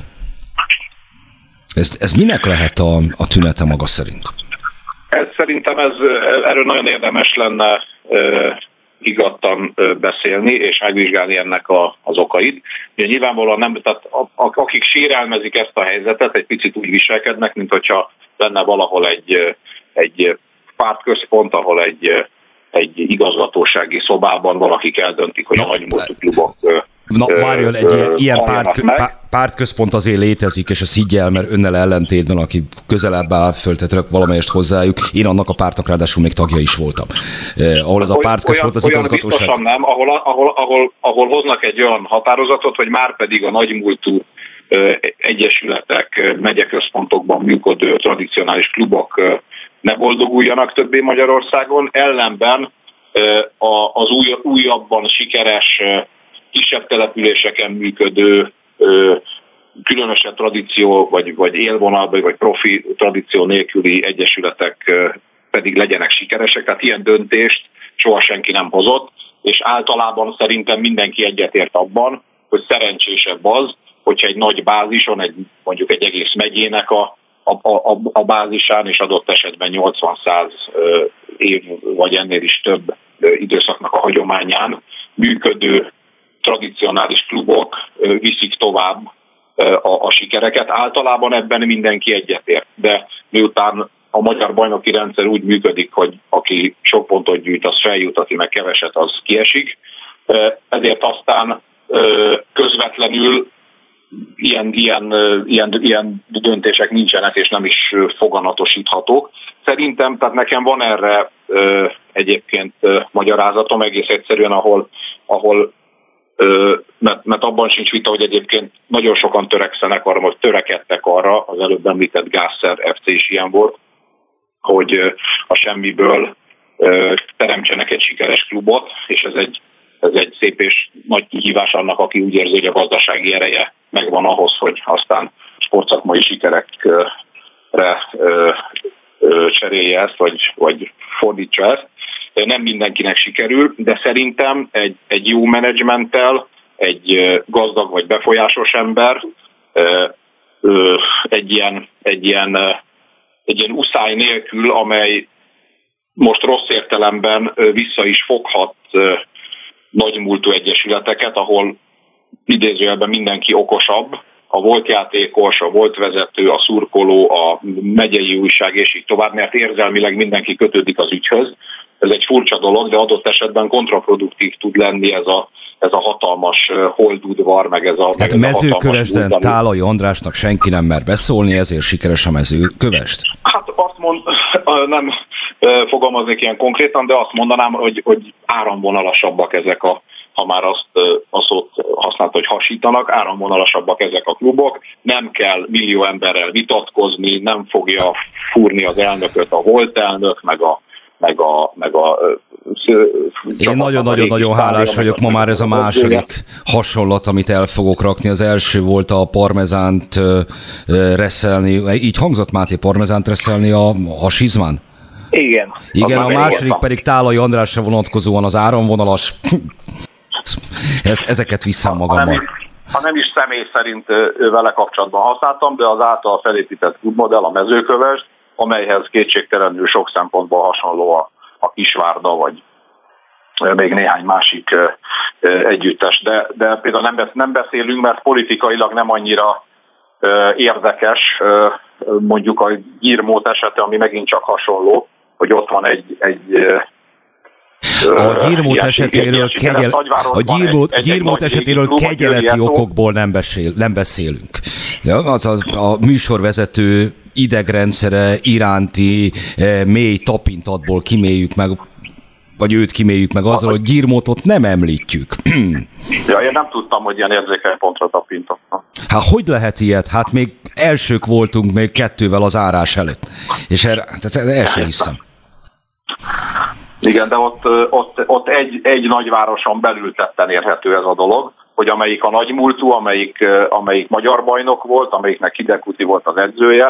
Ez minek lehet a tünete maga szerint? Szerintem erről nagyon érdemes lenne higgadtan beszélni, és megvizsgálni ennek az okait. Ugye nyilvánvalóan nem, tehát akik sérelmezik ezt a helyzetet, egy picit úgy viselkednek, mint hogyha lenne valahol egy pártközpont, ahol egy igazgatósági szobában valakik eldöntik, hogy a nagymúltú klubok... Várjon, egy ilyen pártközpont azért létezik, és ezt higgy el, mert önnel ellentétben, aki közelebb áll, föltettek valamelyest hozzájuk, én annak a pártnak ráadásul még tagja is voltam. Ahol ez a pártközpont az igazgatóság... Biztosan nem, ahol hoznak egy olyan határozatot, hogy már pedig a nagymúltú egyesületek, megyeközpontokban működő tradicionális klubok ne boldoguljanak többé Magyarországon, ellenben az újabban sikeres kisebb településeken működő, különösen tradíció, vagy élvonalban, vagy profi tradíció nélküli egyesületek pedig legyenek sikeresek. Tehát ilyen döntést soha senki nem hozott, és általában szerintem mindenki egyetért abban, hogy szerencsésebb az, hogyha egy nagy bázison, mondjuk egy egész megyének a bázisán, és adott esetben 80-100 év, vagy ennél is több időszaknak a hagyományán működő tradicionális klubok viszik tovább a sikereket. Általában ebben mindenki egyetért, de miután a magyar bajnoki rendszer úgy működik, hogy aki sok pontot gyűjt, az feljut, aki meg keveset, az kiesik. Ezért aztán közvetlenül ilyen döntések nincsenek, és nem is foganatosíthatók. Szerintem, tehát nekem van erre egyébként magyarázatom, egész egyszerűen, ahol mert abban sincs vita, hogy egyébként nagyon sokan törekszenek arra, vagy törekedtek arra, az előbb említett Gászer FC is ilyen volt, hogy a semmiből teremtsenek egy sikeres klubot, és ez egy szép és nagy kihívás annak, aki úgy érzi, hogy a gazdasági ereje megvan ahhoz, hogy aztán sportszakmai sikerekre cserélje ezt, vagy fordítsa ezt. Nem mindenkinek sikerül, de szerintem egy jó menedzsmenttel, egy gazdag vagy befolyásos ember egy ilyen uszály nélkül, amely most rossz értelemben vissza is foghat nagymúltú egyesületeket, ahol idézőjelben mindenki okosabb, a volt játékos, a volt vezető, a szurkoló, a megyei újság és így tovább, mert érzelmileg mindenki kötődik az ügyhöz. Ez egy furcsa dolog, de adott esetben kontraproduktív tud lenni ez a hatalmas holdudvar, meg ez a... Tehát Mezőkövesden Tálai Andrásnak senki nem mer beszólni, ezért sikeres a Mezőkövesd? Hát nem fogalmaznék ilyen konkrétan, de azt mondanám, hogy áramvonalasabbak ezek ha már azt a szót használt, hogy hasítanak, áramvonalasabbak ezek a klubok, nem kell millió emberrel vitatkozni, nem fogja fúrni az elnököt a volt elnök, meg a én nagyon-nagyon hálás vagyok, ma már ez a második hasonlat, amit el fogok rakni. Az első volt a parmezánt reszelni, így hangzott, Máté, parmezánt reszelni a hasizmán? Igen, a második pedig Tálai Andrásra vonatkozóan az áramvonalas. Ezeket visszám magammal. Ha nem is személy szerint vele kapcsolatban használtam, de az által felépített klubmodell, a Mezőkövesd, amelyhez kétségtelenül sok szempontból hasonló a Kisvárda, vagy még néhány másik együttes. De például nem beszélünk, mert politikailag nem annyira érdekes, mondjuk a Gyirmót esete, ami megint csak hasonló, hogy ott van egy a Gyirmót esetéről kegyeleti okokból nem beszélünk. Az a műsorvezető idegrendszere iránti mély tapintatból kiméljük meg, vagy őt kiméljük meg azzal, hogy Gyirmótot nem említjük. Ja, én nem tudtam, hogy ilyen érzékeny pontra tapintottam. Hát hogy lehet ilyet? Hát még elsők voltunk még 2-vel az árás előtt. És el sem hiszem. Igen, de ott egy nagyvároson belül tetten érhető ez a dolog, hogy amelyik a nagymúltú, amelyik magyar bajnok volt, amelyiknek Hidegkuti volt az edzője,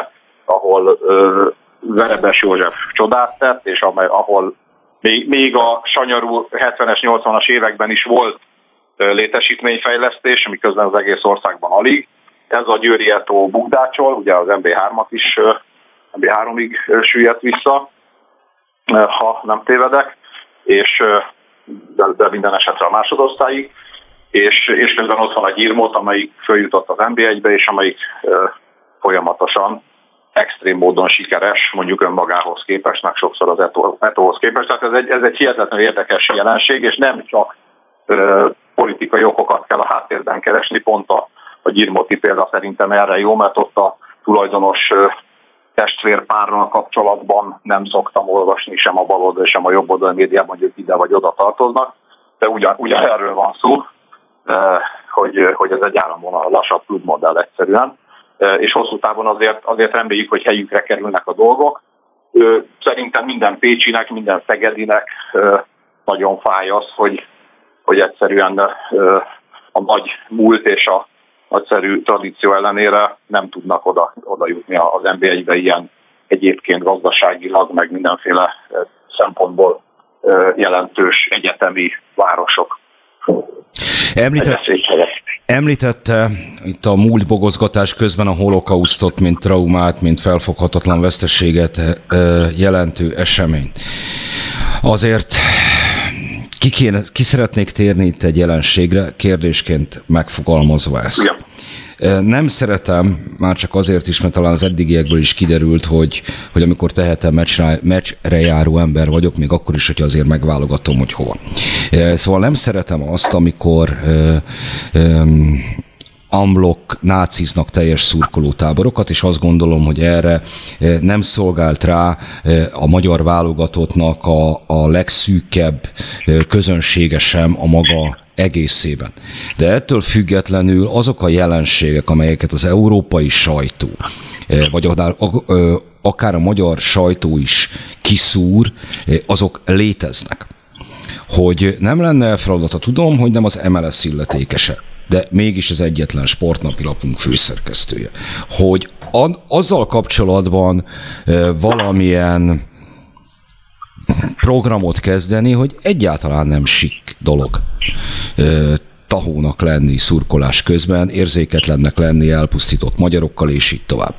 ahol Verebes József csodát tett, és ahol még a sanyarú 70-es, 80-as években is volt létesítményfejlesztés, miközben az egész országban alig. Ez a Győri Eto bukdácsol, ugye az MB3-at is MB3-ig süllyedt vissza, ha nem tévedek, és de minden esetre a másodosztályig, és közben ott van a Gyirmót, amelyik följutott az MB1-be, és amelyik folyamatosan extrém módon sikeres, mondjuk önmagához képest, meg sokszor az Etóhoz képest. Tehát ez egy hihetetlenül érdekes jelenség, és nem csak politikai okokat kell a háttérben keresni, pont a Gyirmóti példa szerintem erre jó, mert ott a tulajdonos testvérpárral kapcsolatban nem szoktam olvasni sem a baloldal, sem a jobboldali médiában, hogy ide vagy oda tartoznak, de ugyan erről van szó, hogy ez egy áramvonalassabb klubmodell egyszerűen, és hosszú távon azért reméljük, hogy helyükre kerülnek a dolgok. Szerintem minden pécsinek, minden szegedinek nagyon fáj az, hogy egyszerűen a nagy múlt és a nagyszerű tradíció ellenére nem tudnak oda jutni az NB1-be ilyen egyébként gazdaságilag, meg mindenféle szempontból jelentős egyetemi városok. Említette itt a múlt bogozgatás közben a holokausztot, mint traumát, mint felfoghatatlan veszteséget jelentő eseményt. Azért ki szeretnék térni itt egy jelenségre, kérdésként megfogalmazva ezt. Ja. Nem szeretem, már csak azért is, mert talán az eddigiekből is kiderült, hogy amikor tehetem, meccsre járó ember vagyok, még akkor is, hogyha azért megválogatom, hogy hova. Szóval nem szeretem azt, amikor unblock náciznak teljes szurkolótáborokat, és azt gondolom, hogy erre nem szolgált rá a magyar válogatottnak a legszűkebb közönsége sem a maga egészében. De ettől függetlenül azok a jelenségek, amelyeket az európai sajtó, vagy akár a magyar sajtó is kiszúr, azok léteznek. Hogy nem lenne feladata, tudom, hogy nem az MLS illetékese, de mégis az egyetlen sportnapilapunk főszerkesztője. Hogy azzal kapcsolatban valamilyen programot kezdeni, hogy egyáltalán nem sik dolog tahónak lenni szurkolás közben, érzéketlennek lenni elpusztított magyarokkal, és így tovább.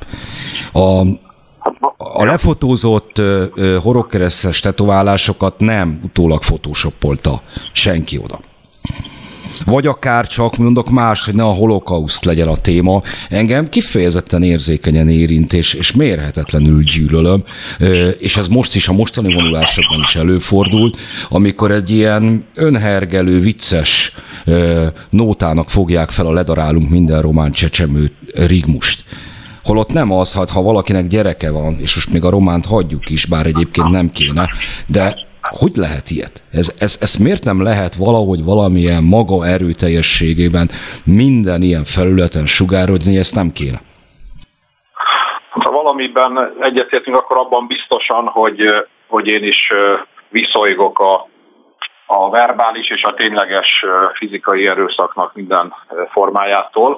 A lefotózott horogkeresztes tetoválásokat nem utólag photoshopolta senki oda. Vagy akár csak mondok más, hogy ne a holokauszt legyen a téma. Engem kifejezetten érzékenyen érint, és mérhetetlenül gyűlölöm, és ez most is a mostani vonulásokban is előfordult, amikor egy ilyen önhergelő, vicces nótának fogják fel a ledarálunk minden román csecsemő rigmust. Holott nem az, ha valakinek gyereke van, és most még a románt hagyjuk is, bár egyébként nem kéne, de hogy lehet ilyet? Ez miért nem lehet valahogy valamilyen maga erőteljességében minden ilyen felületen sugározni, ezt nem kéne? Ha valamiben egyetértünk, akkor abban biztosan, hogy én is viszolygok a verbális és a tényleges fizikai erőszaknak minden formájától.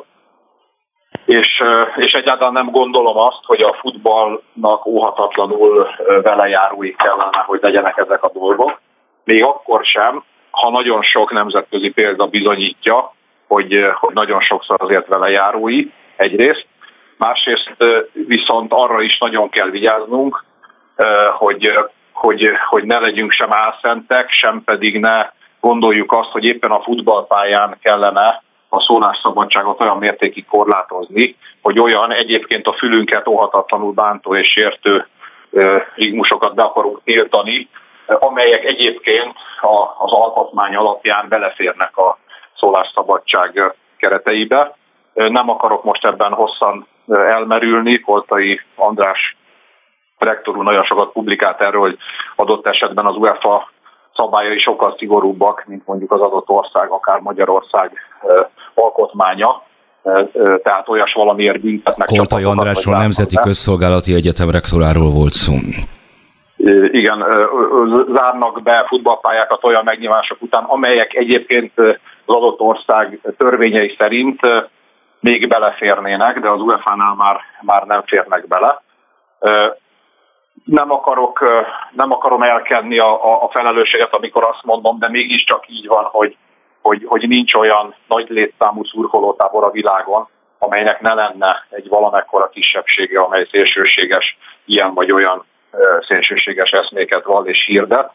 És egyáltalán nem gondolom azt, hogy a futballnak óhatatlanul velejárói kellene, hogy legyenek ezek a dolgok. Még akkor sem, ha nagyon sok nemzetközi példa bizonyítja, hogy nagyon sokszor azért velejárói egyrészt. Másrészt viszont arra is nagyon kell vigyáznunk, hogy ne legyünk sem álszentek, sem pedig ne gondoljuk azt, hogy éppen a futballpályán kellene a szólásszabadságot olyan mértékig korlátozni, hogy olyan egyébként a fülünket óhatatlanul bántó és sértő rigmusokat be akarunk tiltani, amelyek egyébként az alkotmány alapján beleférnek a szólásszabadság kereteibe. Nem akarok most ebben hosszan elmerülni, Koltai András rektor úr nagyon sokat publikált erről, hogy adott esetben az UEFA szabályai sokkal szigorúbbak, mint mondjuk az adott ország, akár Magyarország alkotmánya, tehát olyas valamiért büntetnek. Koltai Andrásról, Nemzeti Közszolgálati Egyetem rektoráról volt szó. Igen, zárnak be futballpályákat olyan megnyilvánulások után, amelyek egyébként az adott ország törvényei szerint még beleférnének, de az UEFA-nál már nem férnek bele. Nem akarom elkenni a felelősséget, amikor azt mondom, de mégiscsak így van, hogy nincs olyan nagy létszámú szurkolótábor a világon, amelynek ne lenne egy valamekkora kisebbsége, amely szélsőséges, ilyen vagy olyan szélsőséges eszméket vall és hirdet.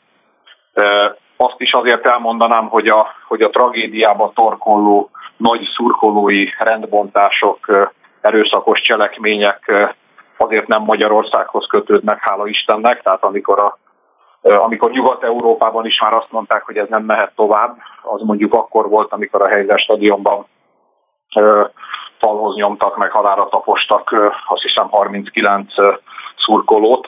Azt is azért elmondanám, hogy a tragédiába torkolló nagy szurkolói rendbontások, erőszakos cselekmények azért nem Magyarországhoz kötődnek, hála Istennek. Tehát amikor Nyugat-Európában is már azt mondták, hogy ez nem mehet tovább, az mondjuk akkor volt, amikor a Heydel stadionban falhoz nyomtak, meg halálra tapostak, azt hiszem 39 szurkolót,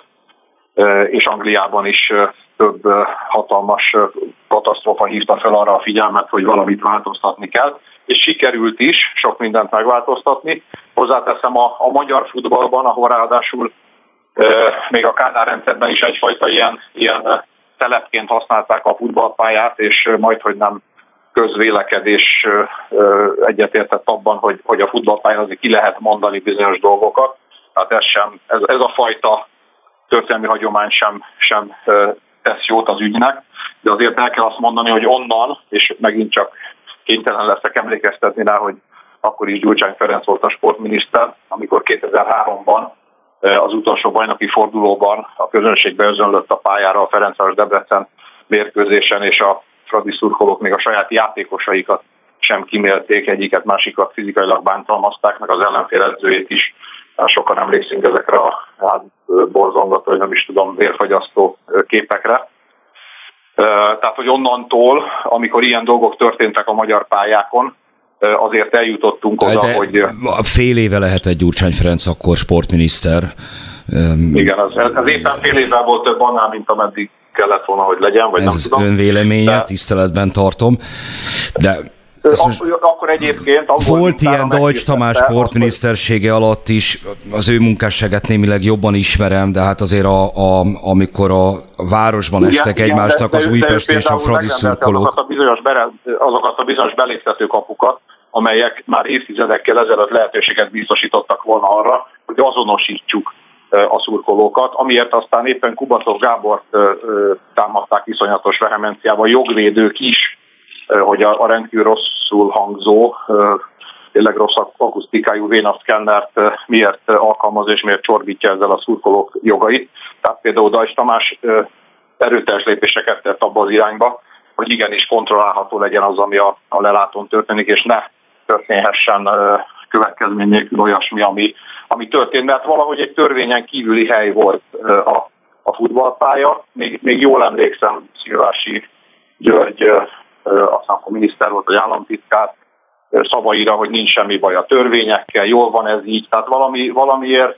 és Angliában is több hatalmas katasztrófa hívta fel arra a figyelmet, hogy valamit változtatni kell, és sikerült is sok mindent megváltoztatni. Hozzáteszem, a magyar futballban, ahol ráadásul még a Kádár rendszerben is egyfajta ilyen telepként használták a futballpályát, és majdhogy nem közvélekedés egyetértett abban, hogy a futballpályán azért ki lehet mondani bizonyos dolgokat. Tehát ez a fajta történelmi hagyomány sem tesz jót az ügynek, de azért el kell azt mondani, hogy onnan, és megint csak kénytelen leszek emlékeztetni rá, hogy akkor is Gyurcsány Ferenc volt a sportminiszter, amikor 2003-ban az utolsó bajnoki fordulóban a közönség beözönlött a pályára a Ferencváros-Debrecen mérkőzésen, és a fradi szurkolók még a saját játékosaikat sem kimélték, egyiket, másikat fizikailag bántalmazták, meg az ellenfél edzőjét is. Sokan emlékszünk ezekre a borzongató, vagy nem is tudom, vérfagyasztó képekre. Tehát, hogy onnantól, amikor ilyen dolgok történtek a magyar pályákon, azért eljutottunk oda, hogy... Fél éve lehetett Gyurcsány Ferenc akkor sportminiszter. Igen, ez éppen fél évvel volt több annál, mint ameddig kellett volna, hogy legyen, vagy ez nem az tudom. Önvéleménye, tiszteletben tartom, de... Akkor egyébként... Volt ilyen Deutsch Tamás sportminisztersége alatt is, az ő munkásságát némileg jobban ismerem, de hát azért amikor a városban estek egymásnak az Újpest és a fradi szurkolók. Azokat a bizonyos beléptető kapukat, amelyek már évtizedekkel ezelőtt lehetőséget biztosítottak volna arra, hogy azonosítsuk a szurkolókat, amiért aztán éppen Kubatov Gábort támadták iszonyatos vehemenciával, jogvédők is, hogy a rendkívül rosszul hangzó, tényleg rossz akusztikájú vénaszkennert miért alkalmaz és miért csorbítja ezzel a szurkolók jogait. Tehát például Deutsch Tamás erőteljes lépéseket tett abba az irányba, hogy igenis kontrollálható legyen az, ami a lelátón történik, és ne történhessen következmény nélkül olyasmi, ami történt. Mert valahogy egy törvényen kívüli hely volt a futballpálya. Még jól emlékszem, Szilvási György, aztán a miniszter volt, vagy államtitkár szavaira, hogy nincs semmi baj a törvényekkel, jól van ez így. Tehát valamiért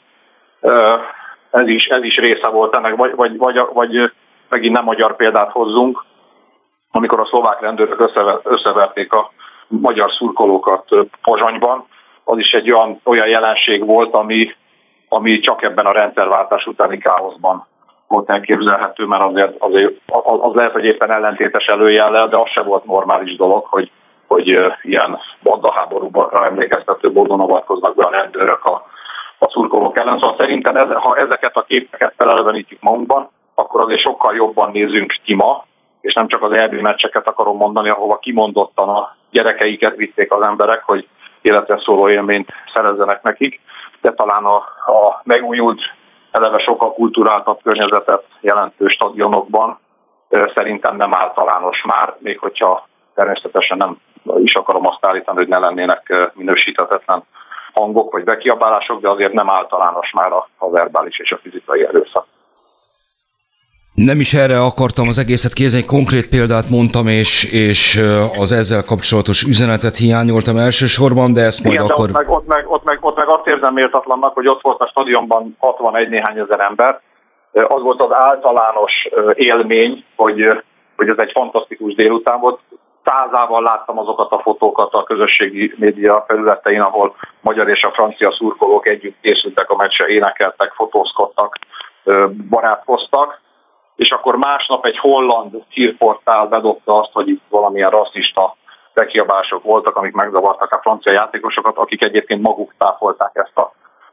ez is része volt ennek, vagy megint nem magyar példát hozzunk, amikor a szlovák rendőrök összeverték a magyar szurkolókat Pozsonyban, az is egy olyan jelenség volt, ami csak ebben a rendszerváltás utáni káoszban volt elképzelhető, mert azért az lehet, hogy éppen ellentétes előjellel, de az se volt normális dolog, hogy ilyen bandaháborúra emlékeztető módon avatkoznak be a rendőrök a szurkolók ellen. Szóval szerintem ha ezeket a képeket felelevenítjük magunkban, akkor azért sokkal jobban nézünk ki ma, és nem csak az EB meccseket akarom mondani, ahova kimondottan a gyerekeiket vitték az emberek, hogy életre szóló élményt szerezzenek nekik, de talán a megújult, eleve sokkal kulturáltabb környezetet jelentő stadionokban szerintem nem általános már, még hogyha természetesen nem is akarom azt állítani, hogy ne lennének minősíthetetlen hangok vagy bekiabálások, de azért nem általános már a verbális és a fizikai erőszak. Nem is erre akartam az egészet kérdezni, egy konkrét példát mondtam, és az ezzel kapcsolatos üzenetet hiányoltam elsősorban, de ezt majd igen, akkor... Ott meg azt érzem méltatlannak, hogy ott volt a stadionban 61 néhány ezer ember. Az volt az általános élmény, hogy ez egy fantasztikus délután volt. 100-ával láttam azokat a fotókat a közösségi média felületein, ahol magyar és a francia szurkolók együtt készültek a meccsre, énekeltek, fotózkodtak, barátkoztak. És akkor másnap egy holland hírportál bedobta azt, hogy itt valamilyen rasszista bekiabások voltak, amik megzavartak a francia játékosokat, akik egyébként maguk táfolták ezt a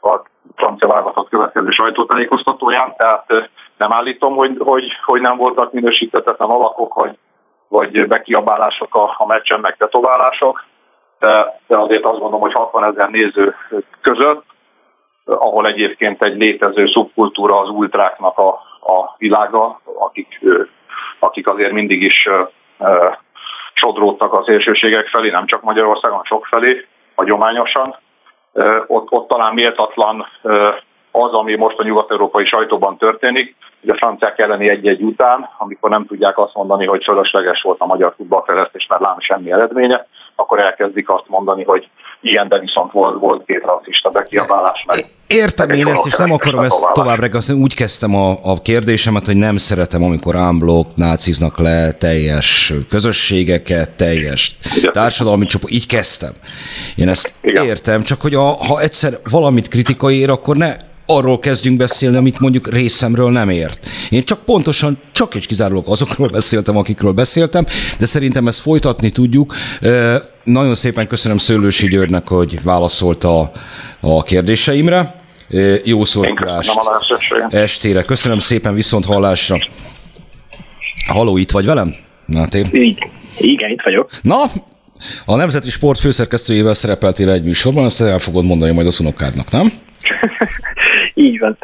a francia válogatott következő sajtótájékoztatóján, tehát nem állítom, hogy nem voltak minősíthetetlen alakok, vagy bekiabálások a meccsen, meg tetoválások, de azért azt gondolom, hogy 60 000 néző között, ahol egyébként egy létező szubkultúra az ultráknak a világa, akik azért mindig is sodródtak a szélsőségek felé, nem csak Magyarországon, sok felé, hagyományosan. Ott talán méltatlan az, ami most a nyugat-európai sajtóban történik, hogy a franciák elleni 1-1 után, amikor nem tudják azt mondani, hogy fölösleges volt a magyar futballfejlesztés, mert lám semmi eredménye, akkor elkezdik azt mondani, hogy igen, de viszont volt két rasszista bekiabálás. Értem én ezt, és nem akarom ezt tovább regasztani. Úgy kezdtem a kérdésemet, hogy nem szeretem, amikor unblock náciznak le teljes közösségeket, teljes társadalmi csoport. Így kezdtem. Én ezt értem, csak hogy ha egyszer valamit kritikai ér, akkor ne arról kezdjünk beszélni, amit mondjuk részemről nem ért. Én csak és kizárólag azokról beszéltem, akikről beszéltem, de szerintem ezt folytatni tudjuk. Nagyon szépen köszönöm Szőlősi Györgynek, hogy válaszolt a kérdéseimre. Jó szórakozást estére. Köszönöm szépen, viszont hallásra. Halló, itt vagy velem? Máté? Igen, itt vagyok. Na, a Nemzeti Sport főszerkesztőjével szerepeltél egy műsorban, azt el fogod mondani majd az unokádnak, nem? Így van.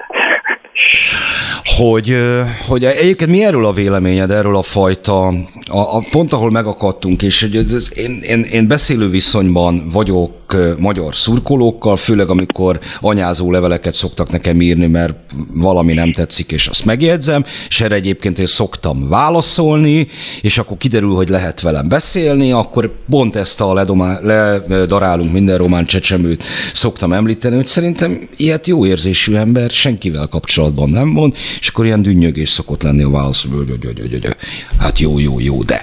Hogy egyébként mi erről a véleményed, erről a fajta, pont ahol megakadtunk, és én beszélő viszonyban vagyok magyar szurkolókkal, főleg amikor anyázó leveleket szoktak nekem írni, mert valami nem tetszik, és azt megjegyzem, és erre egyébként én szoktam válaszolni, és akkor kiderül, hogy lehet velem beszélni, akkor pont ezt a ledarálunk minden román csecsemőt szoktam említeni, hogy szerintem ilyet jó érzésű ember senkivel kapcsolatban nem mond, és akkor ilyen dünnyögés szokott lenni a válasz, hogy hát jó, de.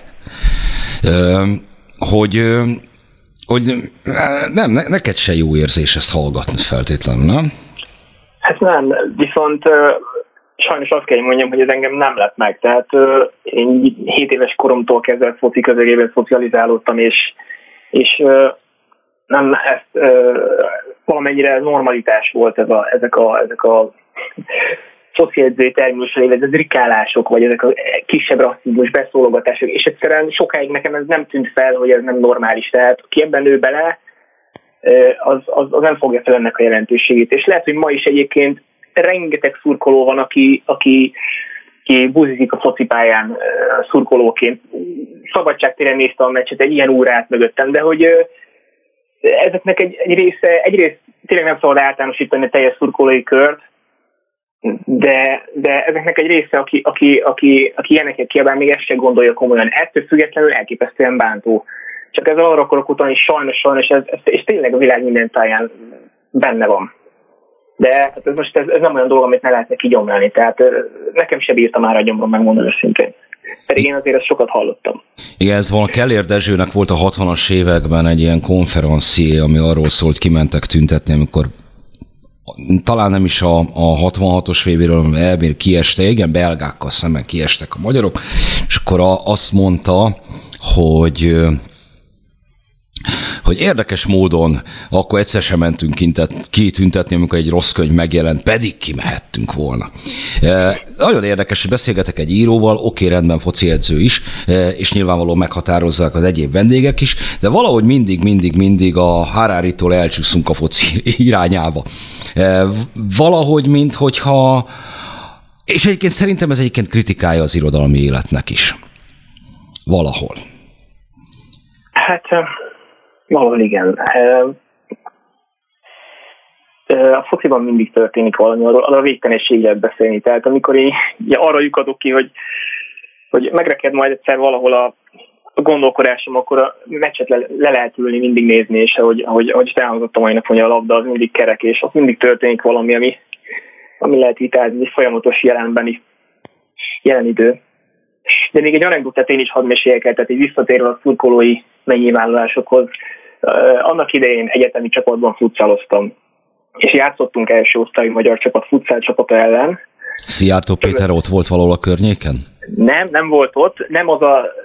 Hogy nem, neked se jó érzés ezt hallgatni feltétlenül, nem? Hát nem, viszont sajnos azt kell, hogy mondjam, hogy ez engem nem lett meg. Tehát én 7 éves koromtól kezdve foci közegében szocializálódtam, és nem ezt valamennyire normalitás volt ezek a szocializálói terminusra évezett rikálások, vagy ezek a kisebb rasszizmus beszólogatások, és egyszerűen sokáig nekem ez nem tűnt fel, hogy ez nem normális. Tehát ki ebben nő bele, az nem fogja fel ennek a jelentőségét. És lehet, hogy ma is egyébként rengeteg szurkoló van, aki buzizik a focipályán szurkolóként. Szabadságtéren nézte a meccset, egy ilyen órát mögöttem, de hogy ezeknek egy része, egyrészt tényleg nem szabad általánosítani a teljes szurkolói kört, de ezeknek egy része, aki ilyeneket kiabál, még ezt se gondolja komolyan. Ettől függetlenül elképesztően bántó. Csak ez arra akarok utalni, sajnos, és tényleg a világ minden táján benne van. De hát ez nem olyan dolog, amit ne lehetne kigyomlálni. Tehát nekem se bírta már a gyomrom, megmondani őszintén. Pedig én azért ezt sokat hallottam. Igen, ez van, Keller Dezsőnek volt a 60-as években egy ilyen konferencié, ami arról szólt, kimentek tüntetni, amikor talán nem is a 66-os VB-ről, hanem elbír kieste, igen, belgákkal szemben kiestek a magyarok, és akkor azt mondta, hogy érdekes módon akkor egyszer sem mentünk kitüntetni, amikor egy rossz könyv megjelent, pedig kimehettünk volna. Nagyon érdekes, hogy beszélgetek egy íróval, oké, rendben, foci edző is, és nyilvánvalóan meghatározzák az egyéb vendégek is, de valahogy mindig a Harari-tól elcsúszunk a foci irányába. Valahogy, minthogyha, és egyébként szerintem ez egyébként kritikája az irodalmi életnek is. Valahol. Hát... valahol igen. A fociban mindig történik valami, arról a végtelenségig lehet beszélni. Tehát amikor én arra lyukadok ki, hogy megreked majd egyszer valahol a gondolkodásom, akkor a meccset le lehet ülni, mindig nézni, és ahogy elhangzott a mai nap, hogy a labda az mindig kerek, és ott mindig történik valami, ami lehet vitázni, folyamatos jelen idő. De még egy anekdotát én is hadd meséljek el, tehát így visszatérve a szurkolói megnyilvánulásokhoz. Annak idején egyetemi csapatban futszáloztam, és játszottunk első osztályú magyar csapat futszál csapata ellen. Szijjártó Péter ott volt valahol a környéken? Nem volt ott,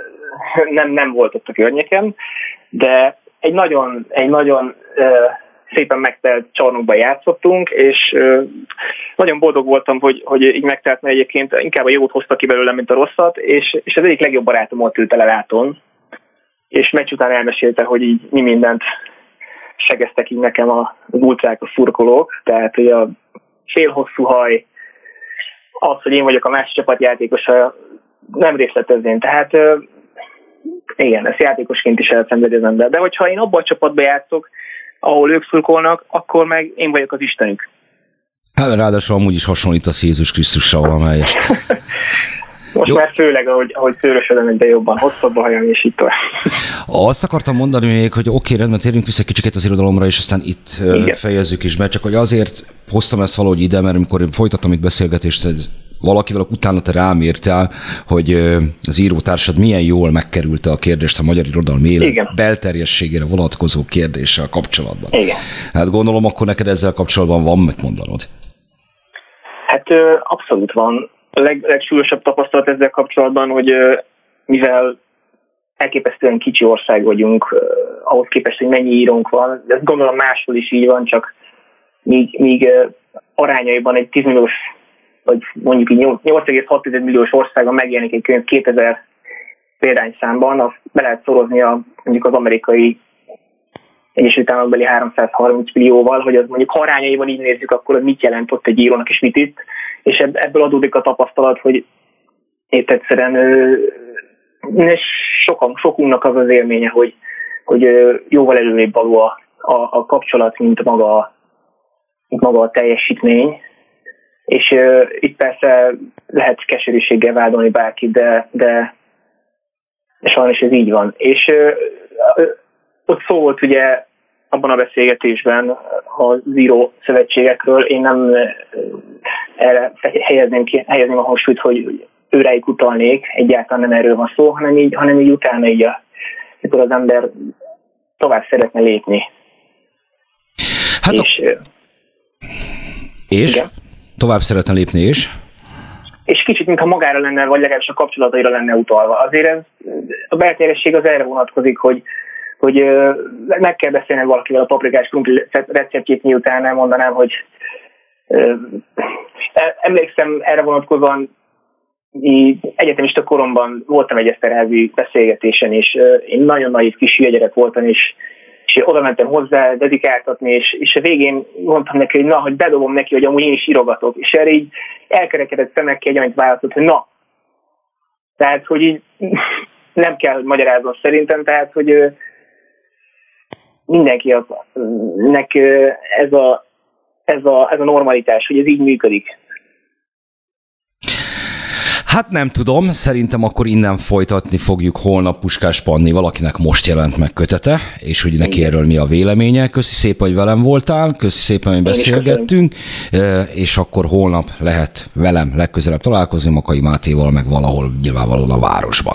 nem volt ott a környéken, de egy nagyon szépen megtelt csarnokban játszottunk, és nagyon boldog voltam, hogy így megtelt, mert egyébként inkább a jót hozta ki belőlem, mint a rosszat, és az egyik legjobb barátom volt ült el láton, és meccs után elmesélte, hogy így mi mindent segeztek így nekem az ultrák, a szurkolók, tehát hogy a félhosszú haj, az, hogy én vagyok a másik csapat játékosa, nem részletezném, tehát igen, ezt játékosként is elszenvedi az ember, de hogyha én abban a csapatban játszok, ahol ők szurkolnak, akkor meg én vagyok az Istenük. Hát ráadásul amúgy is hasonlítasz Jézus Krisztusra valamelyest. Most jó. Már főleg, ahogy szőrösödöm egyre jobban, hosszabb a hajam, és itt tovább. Azt akartam mondani még, hogy oké, rendben, térjünk vissza kicsit az irodalomra, és aztán itt fejezzük is be, csak hogy azért hoztam ezt valahogy ide, mert amikor folytattam itt beszélgetést, valakivel utána te rám írtál, hogy az írótársad milyen jól megkerülte a kérdést a magyar irodalmi élet belterjességére vonatkozó kérdéssel kapcsolatban. Igen. Hát gondolom, akkor neked ezzel kapcsolatban van mit mondanod? Hát abszolút van. A legsúlyosabb tapasztalat ezzel kapcsolatban, hogy mivel elképesztően kicsi ország vagyunk, ahhoz képest, hogy mennyi írónk van, de ezt gondolom máshol is így van, csak míg arányaiban egy 10 milliós, vagy mondjuk így 8,6 milliós országon megjelenik egy könyv 2000 példányszámban, azt be lehet szorozni mondjuk az amerikai Egyesült Államokbeli 330 millióval, hogy az mondjuk arányaiban így nézzük, akkor az mit jelent ott egy írónak, és mit itt. És ebből adódik a tapasztalat, hogy épp egyszerűen sokunknak az az élménye, hogy jóval előrébb való a kapcsolat, mint maga a teljesítmény. És itt persze lehet keserűséggel vádolni bárkit, de sajnos ez így van. És ott szó volt ugye abban a beszélgetésben az író szövetségekről, én nem erre helyezném a hangsúlyt, hogy őrájuk utalnék, egyáltalán nem erről van szó, hanem így utána így, amikor az ember tovább szeretne lépni. Hát és? Igen. Tovább szeretne lépni és kicsit, mintha magára lenne, vagy legalábbis a kapcsolataira lenne utalva. Azért a belterjesség az erre vonatkozik, hogy meg kell beszélni valakivel a paprikás krumpli receptjét, miután elmondanám, hogy emlékszem erre vonatkozóan, egyetemista koromban voltam egy Eszterházy beszélgetésen, és én nagyon naív kis hülye gyerek voltam, és oda mentem hozzá dedikáltatni, és a végén mondtam neki, hogy bedobom neki, hogy amúgy én is írogatok, és erre így elkerekedett szemekkel egy annyit választott, hogy tehát, hogy így nem kell magyaráznom szerintem, tehát, hogy mindenkinek ez a normalitás, hogy ez így működik. Hát nem tudom, szerintem akkor innen folytatni fogjuk holnap Puskás Panni, valakinek most jelent meg kötete, és hogy neki erről mi a véleménye. Köszi szépen, hogy velem voltál, köszi szépen, hogy beszélgettünk, és akkor holnap lehet velem legközelebb találkozni, Makai Mátéval, meg valahol nyilvánvalóan a városban.